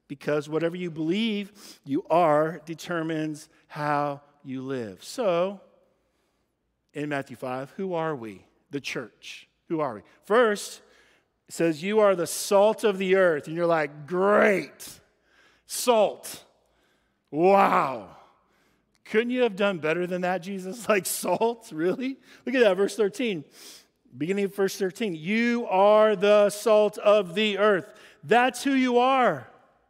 because whatever you believe you are determines how you live. So, in Matthew 5, who are we? The church. Who are we? First, it says, you are the salt of the earth. And you're like, great. Salt. Wow. Couldn't you have done better than that, Jesus? Like salt? Really? Look at that, verse 13. Beginning of verse 13. You are the salt of the earth. That's who you are.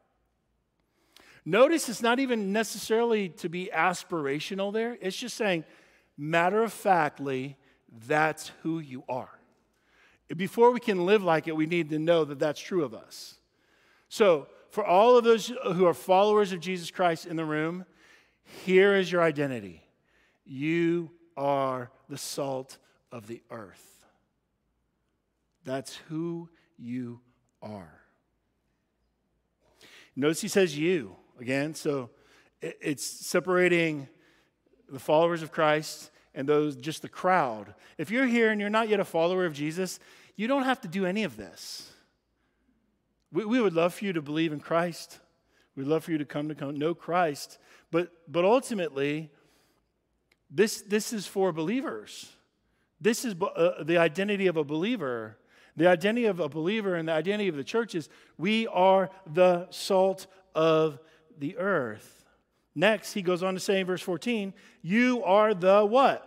Notice it's not even necessarily to be aspirational there. It's just saying, matter-of-factly, that's who you are. Before we can live like it, we need to know that that's true of us. So, for all of those who are followers of Jesus Christ in the room, here is your identity. You are the salt of the earth. That's who you are. Notice he says you again, so it's separating the followers of Christ and those, just the crowd. If you're here and you're not yet a follower of Jesus, you don't have to do any of this. We would love for you to believe in Christ. We'd love for you to come know Christ. But ultimately, this is for believers. This is the identity of a believer. The identity of a believer and the identity of the church is we are the salt of the earth. Next, he goes on to say in verse 14, you are the what?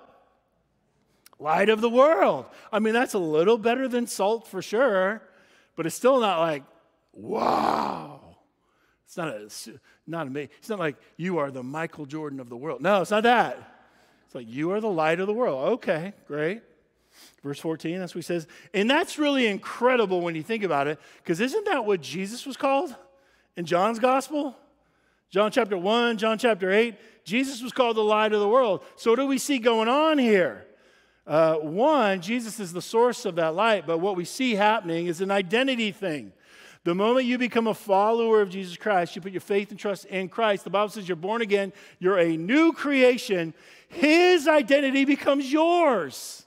Light of the world. I mean, that's a little better than salt for sure, but it's still not like, wow. It's not amazing. It's not like you are the Michael Jordan of the world. No, it's not that. It's like you are the light of the world. Okay, great. Verse 14, that's what he says. And that's really incredible when you think about it, because isn't that what Jesus was called in John's gospel? John chapter 1, John chapter 8, Jesus was called the light of the world. So what do we see going on here? One, Jesus is the source of that light, but what we see happening is an identity thing. The moment you become a follower of Jesus Christ, you put your faith and trust in Christ, the Bible says you're born again, you're a new creation, his identity becomes yours.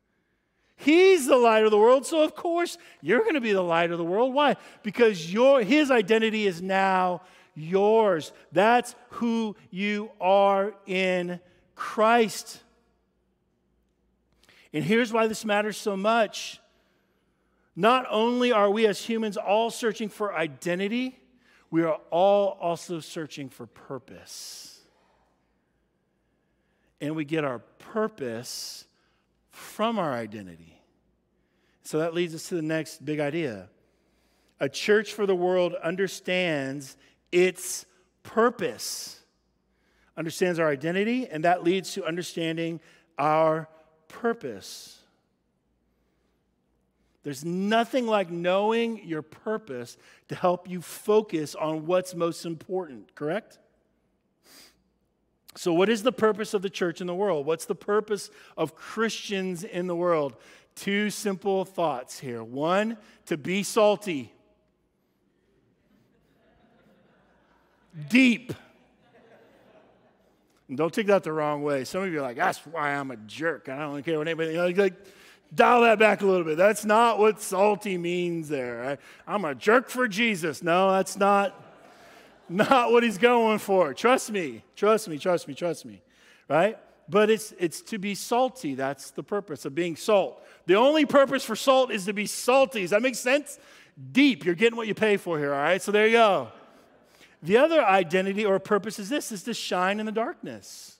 He's the light of the world, so of course you're going to be the light of the world. Why? Because his identity is now yours. That's who you are in Christ. And here's why this matters so much. Not only are we as humans all searching for identity, we are all also searching for purpose. And we get our purpose from our identity. So that leads us to the next big idea. A church for the world understands its purpose, understands our identity, and that leads to understanding our purpose. There's nothing like knowing your purpose to help you focus on what's most important, correct? So what is the purpose of the church in the world? What's the purpose of Christians in the world? Two simple thoughts here. One, to be salty. Deep. And don't take that the wrong way. Some of you are like, that's why I'm a jerk. I don't care what anybody, like, dial that back a little bit. That's not what salty means there. I'm a jerk for Jesus. No, that's not what he's going for. Trust me. Right? But it's to be salty. That's the purpose of being salt. The only purpose for salt is to be salty. Does that make sense? Deep. You're getting what you pay for here, all right? So there you go. The other identity or purpose is this, is to shine in the darkness.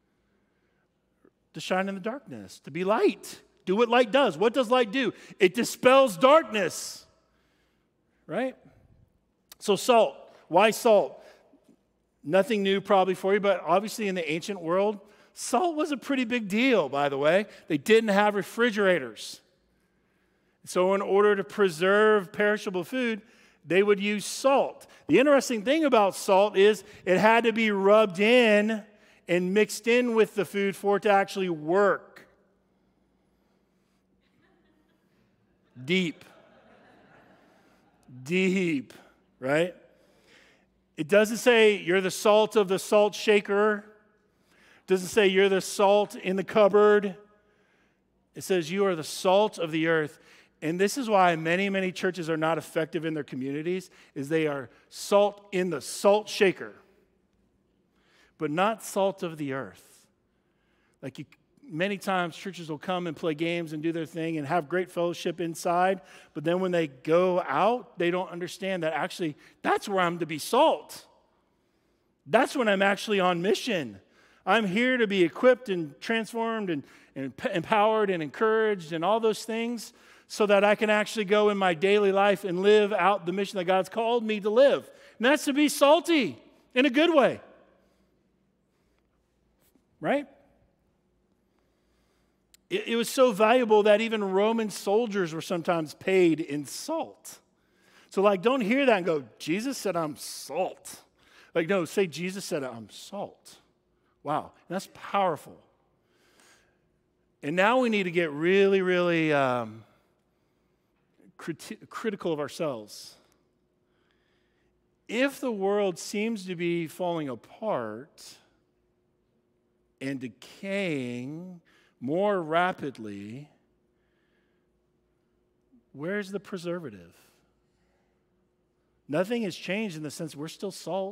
To shine in the darkness. To be light. Do what light does. What does light do? It dispels darkness. Right? So salt. Why salt? Nothing new probably for you, but obviously in the ancient world, salt was a pretty big deal, by the way. They didn't have refrigerators. So in order to preserve perishable food, they would use salt. The interesting thing about salt is it had to be rubbed in and mixed in with the food for it to actually work. Deep, right? It doesn't say you're the salt of the salt shaker. It doesn't say you're the salt in the cupboard. It says you are the salt of the earth. And this is why many, many churches are not effective in their communities, is they are salt in the salt shaker, but not salt of the earth. Many times churches will come and play games and do their thing and have great fellowship inside, but then when they go out, they don't understand that actually that's where I'm to be salt. That's when I'm actually on mission. I'm here to be equipped and transformed and empowered and encouraged and all those things so that I can actually go in my daily life and live out the mission that God's called me to live. And that's to be salty in a good way. Right? It was so valuable that even Roman soldiers were sometimes paid in salt. So don't hear that and go, Jesus said I'm salt. No, say Jesus said I'm salt. Wow, that's powerful. And now we need to get really, really critical of ourselves. If the world seems to be falling apart and decaying more rapidly, where's the preservative? Nothing has changed in the sense we're still salt.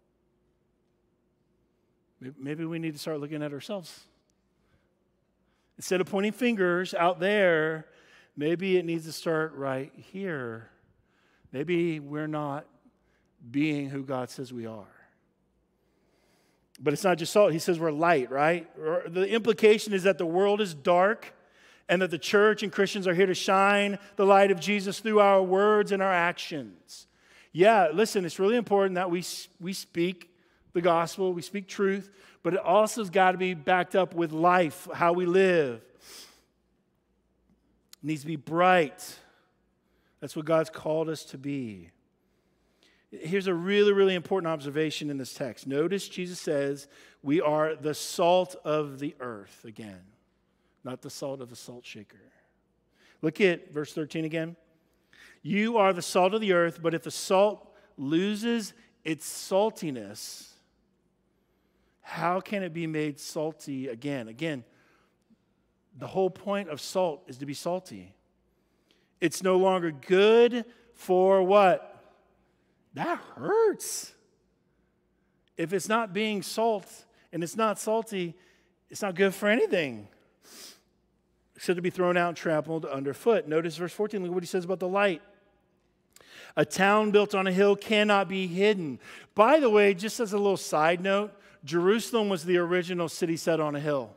Maybe we need to start looking at ourselves. Instead of pointing fingers out there, maybe it needs to start right here. Maybe we're not being who God says we are. But it's not just salt. He says we're light, right? The implication is that the world is dark and that the church and Christians are here to shine the light of Jesus through our words and our actions. Yeah, listen, it's really important that we speak the gospel, we speak truth, but it also has got to be backed up with life, how we live. It needs to be bright. That's what God's called us to be. Here's a really, really important observation in this text. Notice Jesus says we are the salt of the earth again, not the salt of the salt shaker. Look at verse 13 again. You are the salt of the earth, but if the salt loses its saltiness, how can it be made salty again? Again, the whole point of salt is to be salty. It's no longer good for what? That hurts. If it's not being salt and it's not salty, it's not good for anything. Except to be thrown out and trampled underfoot. Notice verse 14, look what he says about the light. A town built on a hill cannot be hidden. By the way, just as a little side note, Jerusalem was the original city set on a hill.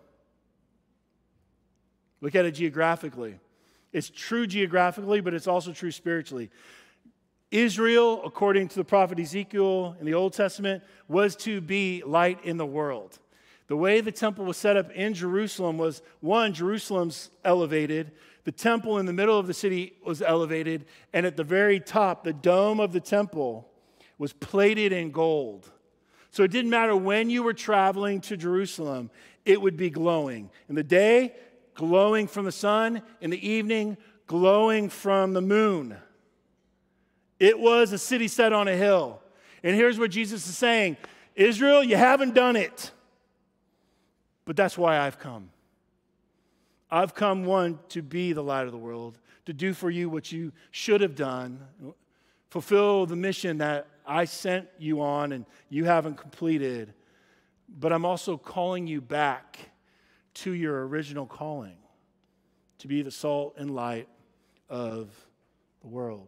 Look at it geographically. It's true geographically, but it's also true spiritually. Israel, according to the prophet Ezekiel in the Old Testament, was to be light in the world. The way the temple was set up in Jerusalem was, one, Jerusalem's elevated. The temple in the middle of the city was elevated. And at the very top, the dome of the temple was plated in gold. So it didn't matter when you were traveling to Jerusalem, it would be glowing. In the day, glowing from the sun. In the evening, glowing from the moon. It was a city set on a hill. And here's what Jesus is saying. Israel, you haven't done it. But that's why I've come. I've come, one, to be the light of the world, to do for you what you should have done, fulfill the mission that I sent you on and you haven't completed. But I'm also calling you back to your original calling, to be the salt and light of the world.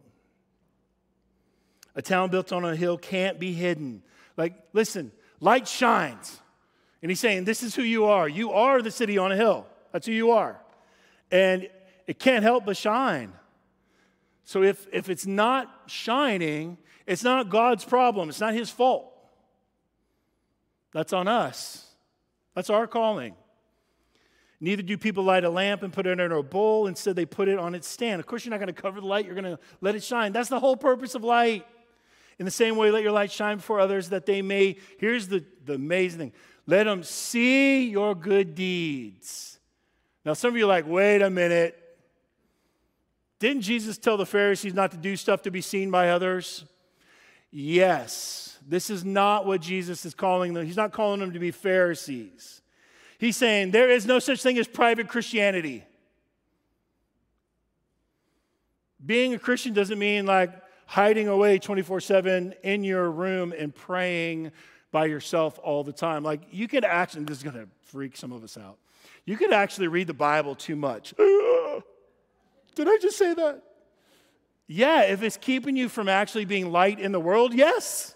A town built on a hill can't be hidden. Listen, light shines. And he's saying, this is who you are. You are the city on a hill. That's who you are. And it can't help but shine. So if it's not shining, it's not God's problem. It's not his fault. That's on us. That's our calling. Neither do people light a lamp and put it in a bowl. Instead, they put it on its stand. Of course, you're not going to cover the light. You're going to let it shine. That's the whole purpose of light. In the same way, let your light shine before others that they may, here's the amazing thing, let them see your good deeds. Now, some of you are like, wait a minute. Didn't Jesus tell the Pharisees not to do stuff to be seen by others? Yes. This is not what Jesus is calling them. He's not calling them to be Pharisees. He's saying there is no such thing as private Christianity. Being a Christian doesn't mean like hiding away 24/7 in your room and praying by yourself all the time. Like you could actually, this is going to freak some of us out. You could actually read the Bible too much. Did I just say that? Yeah, if it's keeping you from actually being light in the world, yes.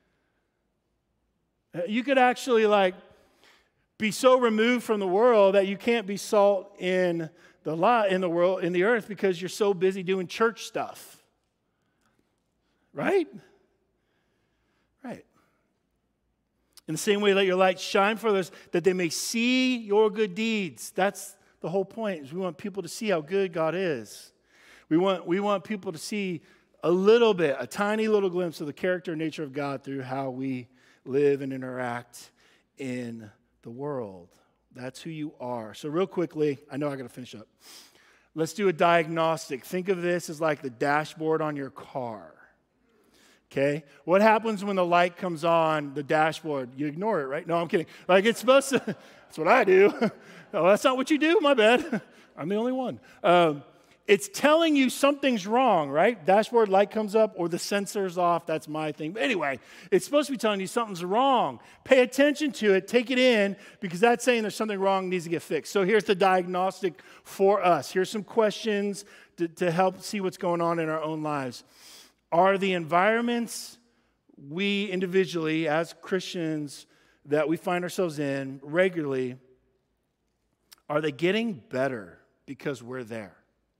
You could actually like be so removed from the world that you can't be salt in the world, in the earth, because you're so busy doing church stuff. Right? Right. In the same way, let your light shine for others, that they may see your good deeds. That's the whole point, is we want people to see how good God is. We want people to see a little bit, a tiny little glimpse of the character and nature of God through how we live and interact in the world. That's who you are. So real quickly, I know I got to finish up. Let's do a diagnostic. Think of this as like the dashboard on your car. Okay? What happens when the light comes on the dashboard? You ignore it, right? No, I'm kidding. Like it's supposed to, that's what I do. No, that's not what you do, my bad. I'm the only one. It's telling you something's wrong, right? Dashboard light comes up or the sensor's off. That's my thing. But anyway, it's supposed to be telling you something's wrong. Pay attention to it. Take it in, because that's saying there's something wrong, needs to get fixed. So here's the diagnostic for us. Here's some questions to help see what's going on in our own lives. Are the environments we individually, as Christians, that we find ourselves in regularly, are they getting better because we're there?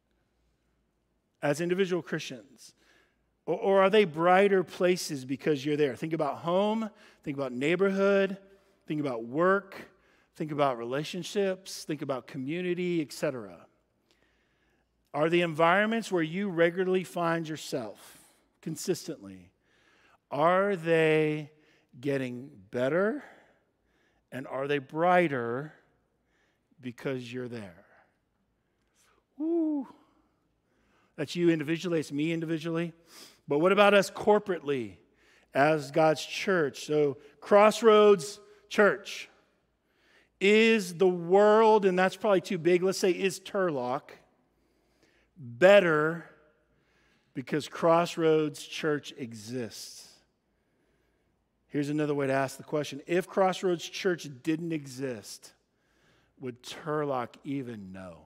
As individual Christians? Or are they brighter places because you're there? Think about home, think about neighborhood, think about work, think about relationships, think about community, etc. Are the environments where you regularly find yourself consistently, are they getting better, and are they brighter because you're there? Woo. That's you individually, it's me individually. But what about us corporately as God's church? So Crossroads Church. Is the world, and that's probably too big, let's say is Turlock, better because Crossroads Church exists? Here's another way to ask the question. If Crossroads Church didn't exist, would Turlock even know?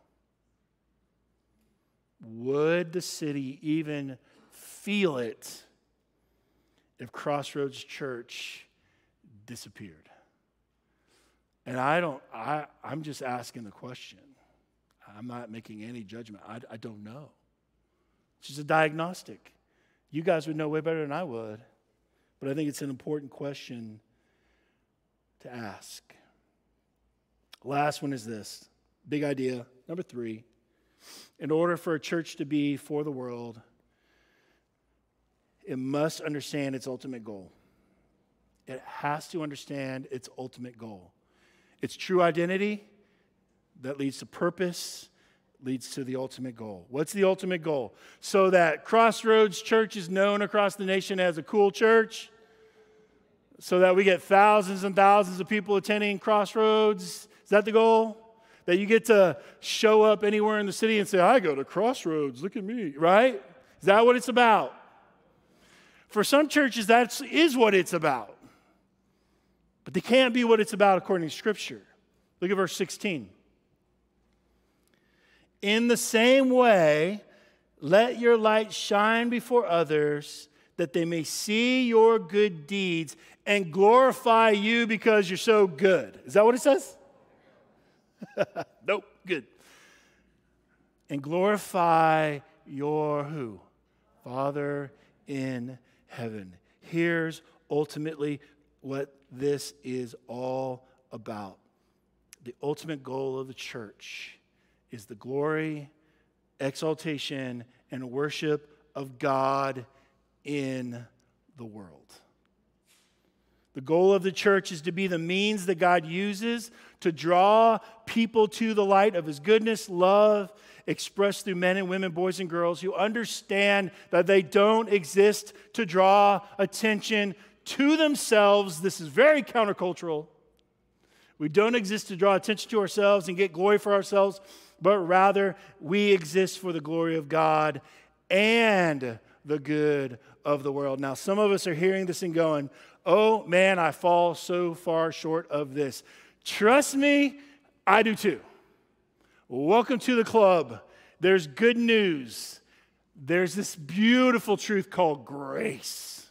Would the city even feel it if Crossroads Church disappeared? And I'm just asking the question. I'm not making any judgment. I don't know. It's just a diagnostic. You guys would know way better than I would. But I think it's an important question to ask. Last one is this. Big idea. Number 3. In order for a church to be for the world, it must understand its ultimate goal. It has to understand its ultimate goal. Its true identity that leads to purpose, leads to the ultimate goal. What's the ultimate goal? So that Crossroads Church is known across the nation as a cool church, so that we get thousands and thousands of people attending Crossroads. Is that the goal? That you get to show up anywhere in the city and say, I go to Crossroads, look at me, right? Is that what it's about? For some churches, that is what it's about. But they can't be what it's about according to Scripture. Look at verse 16. In the same way, let your light shine before others, that they may see your good deeds and glorify you because you're so good. Is that what it says? Nope, good. And glorify your who? Father in heaven. Here's ultimately what this is all about. The ultimate goal of the church is the glory, exaltation, and worship of God in the world. The goal of the church is to be the means that God uses to draw people to the light of His goodness, love, expressed through men and women, boys and girls who understand that they don't exist to draw attention to themselves. This is very countercultural. We don't exist to draw attention to ourselves and get glory for ourselves, but rather we exist for the glory of God and the good of the world. Now, some of us are hearing this and going, oh man, I fall so far short of this. Trust me, I do too. Welcome to the club. There's good news. There's this beautiful truth called grace.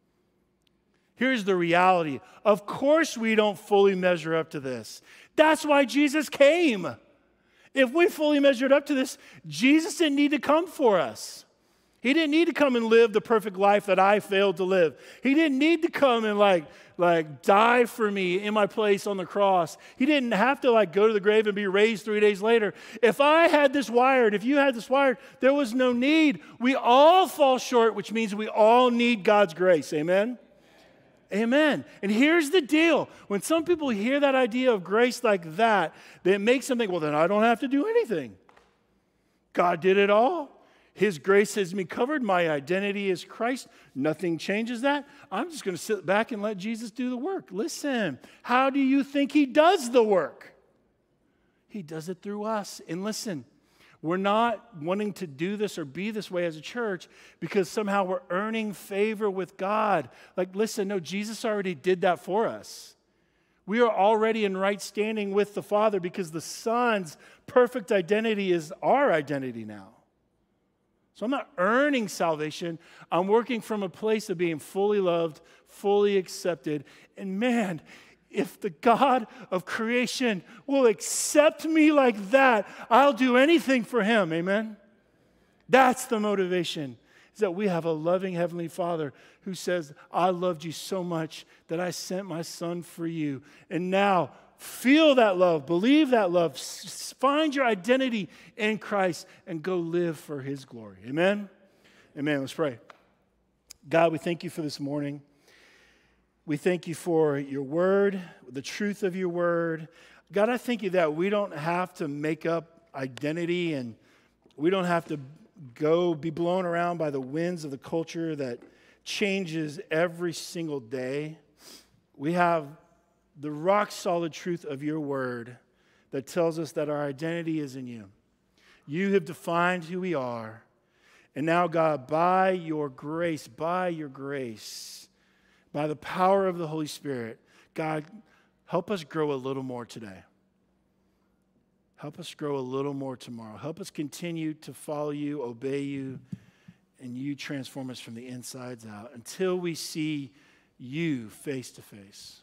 Here's the reality. Of course we don't fully measure up to this. That's why Jesus came. If we fully measured up to this, Jesus didn't need to come for us. He didn't need to come and live the perfect life that I failed to live. He didn't need to come and like die for me in my place on the cross. He didn't have to go to the grave and be raised 3 days later. If I had this wired, if you had this wired, there was no need. We all fall short, which means we all need God's grace. Amen? Amen. And here's the deal. When some people hear that idea of grace like that, it makes them think, well, then I don't have to do anything. God did it all. His grace has me covered. My identity is Christ. Nothing changes that. I'm just going to sit back and let Jesus do the work. Listen, how do you think he does the work? He does it through us. And listen, we're not wanting to do this or be this way as a church because somehow we're earning favor with God. Listen, no, Jesus already did that for us. We are already in right standing with the Father because the Son's perfect identity is our identity now. So I'm not earning salvation. I'm working from a place of being fully loved, fully accepted. And man, if the God of creation will accept me like that, I'll do anything for him. Amen? That's the motivation, is that we have a loving Heavenly Father who says, I loved you so much that I sent my Son for you. And now, feel that love, believe that love, find your identity in Christ, and go live for his glory. Amen? Amen. Let's pray. God, we thank you for this morning. We thank you for your word, the truth of your word. God, I thank you that we don't have to make up identity and we don't have to go be blown around by the winds of the culture that changes every single day. We have the rock-solid truth of your word that tells us that our identity is in you. You have defined who we are. And now, God, by your grace, by the power of the Holy Spirit, God, help us grow a little more today. Help us grow a little more tomorrow. Help us continue to follow you, obey you, and you transform us from the insides out until we see you face to face.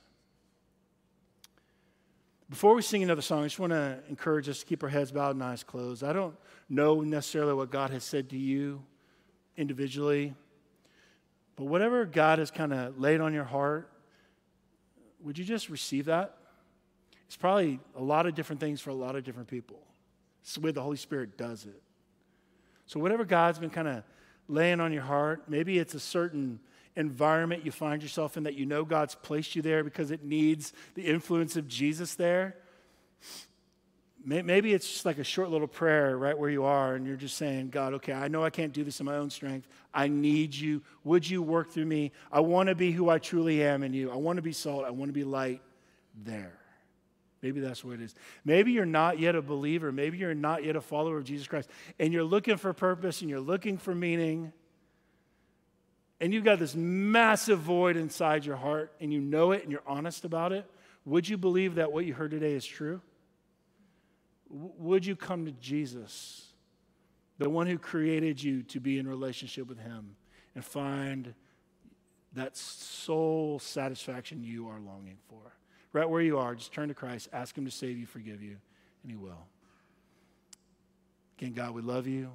Before we sing another song, I just want to encourage us to keep our heads bowed and eyes closed. I don't know necessarily what God has said to you individually, but whatever God has kind of laid on your heart, would you just receive that? It's probably a lot of different things for a lot of different people. It's the way the Holy Spirit does it. So whatever God's been kind of laying on your heart, maybe it's a certain environment you find yourself in that you know God's placed you there because it needs the influence of Jesus there. Maybe it's just like a short little prayer right where you are and you're just saying, God, okay, I know I can't do this in my own strength. I need you. Would you work through me? I want to be who I truly am in you. I want to be salt. I want to be light there. Maybe that's what it is. Maybe you're not yet a believer. Maybe you're not yet a follower of Jesus Christ and you're looking for purpose and you're looking for meaning. And you've got this massive void inside your heart, and you know it, and you're honest about it. Would you believe that what you heard today is true? Would you come to Jesus, the one who created you to be in relationship with him, and find that soul satisfaction you are longing for? Right where you are, just turn to Christ, ask him to save you, forgive you, and he will. Again, God, we love you.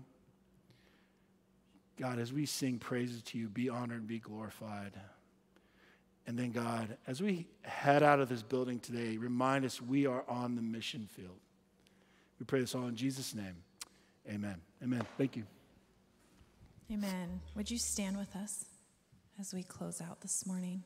God, as we sing praises to you, be honored and be glorified. And then, God, as we head out of this building today, remind us we are on the mission field. We pray this all in Jesus' name. Amen. Amen. Thank you. Amen. Would you stand with us as we close out this morning?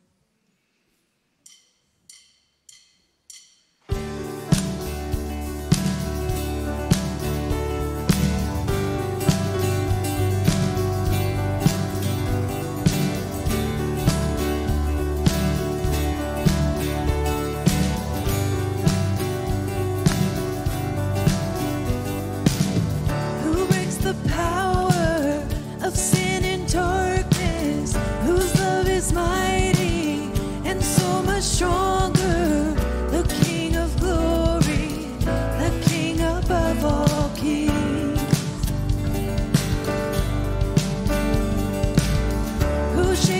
Who breaks the power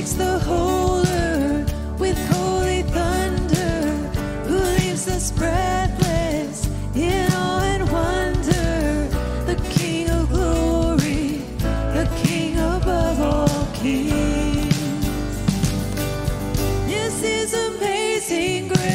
shakes the whole earth with holy thunder, who leaves us breathless in awe and wonder, the King of glory, the King above all kings. This is amazing grace.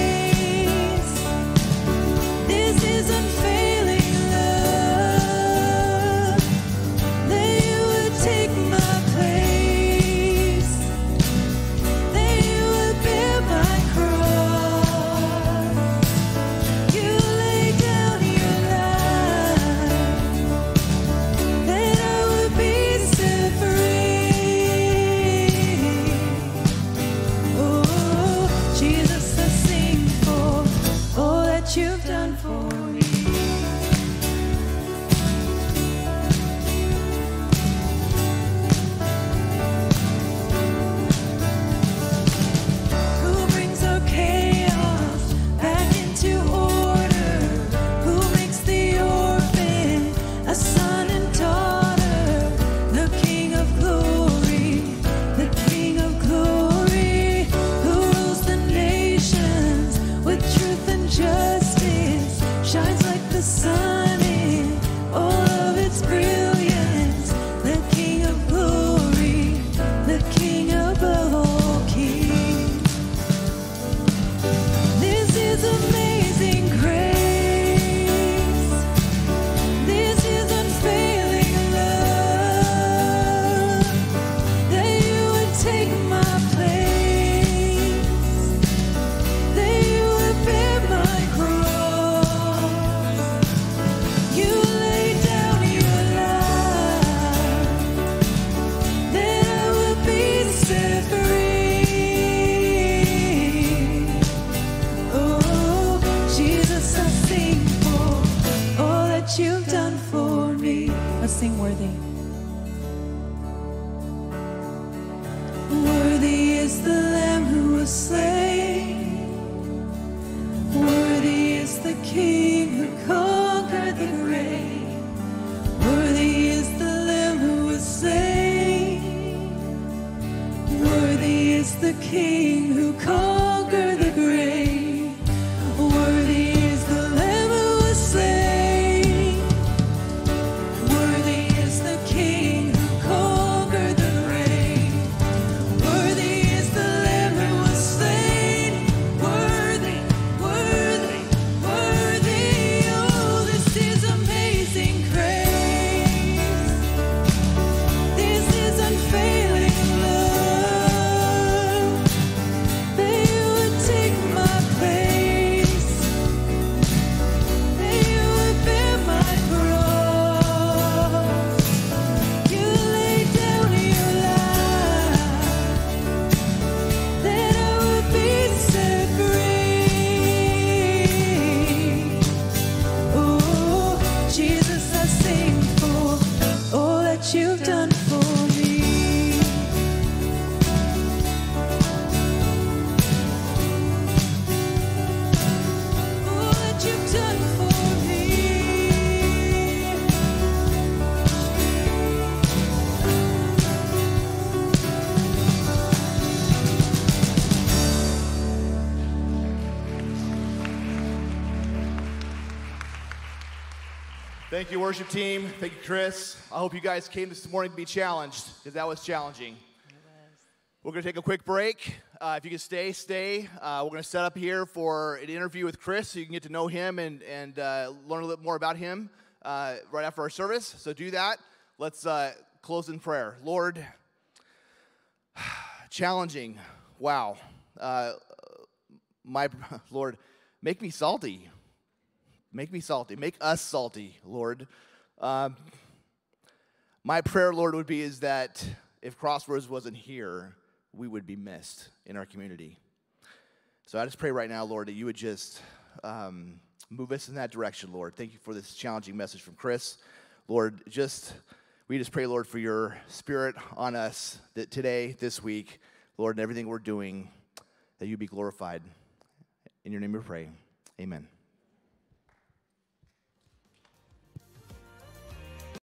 This is unfailing love, that you would take my place, that you would bear my cross. You lay down your life, that I would be set free. Oh, Jesus, I sing for all that you've done for me. Who brings our chaos back into order? Who makes the orphan a son and daughter? The King of glory, the King of glory, who rules the nations with truth and justice, shines like the sun in all of its brilliance. The King of glory, the King above all kings. This is amazing grace. This is unfailing love, that you would take my place, that you would bear my cross. You lay down your life, that I would be set free. Oh, Jesus, I sing for all that you've done for me. Let's sing worthy. Worthy is the Lamb who was slain. Worthy is the King who conquered the grave. Worthy is the Lamb who was slain. Worthy is the King who conquered the grave. Worthy is the Lamb who was slain. Worthy is the King who conquered the grave. Worthy is the Lamb who was slain. Worthy, worthy, worthy. Oh, this is amazing grace. This is unfailing love, that you would take my place, that you would bear my cross. You lay down your life, that I would be set free. Oh, Jesus, I sing for all that you've done for me. All that you've done for me. Thank you, worship team. Thank you, Chris. I hope you guys came this morning to be challenged, because that was challenging. We're going to take a quick break. If you can stay. We're going to set up here for an interview with Chris so you can get to know him and learn a little bit more about him right after our service. So do that. Let's close in prayer. Lord, challenging. Wow. My Lord, make me salty. Make me salty. Make us salty, Lord. My prayer, Lord, would be is that if Crossroads wasn't here, we would be missed in our community. So I just pray right now, Lord, that you would just move us in that direction, Lord. Thank you for this challenging message from Chris. Lord, we just pray, Lord, for your spirit on us that today, this week, Lord, and everything we're doing, that you be glorified. In your name we pray. Amen.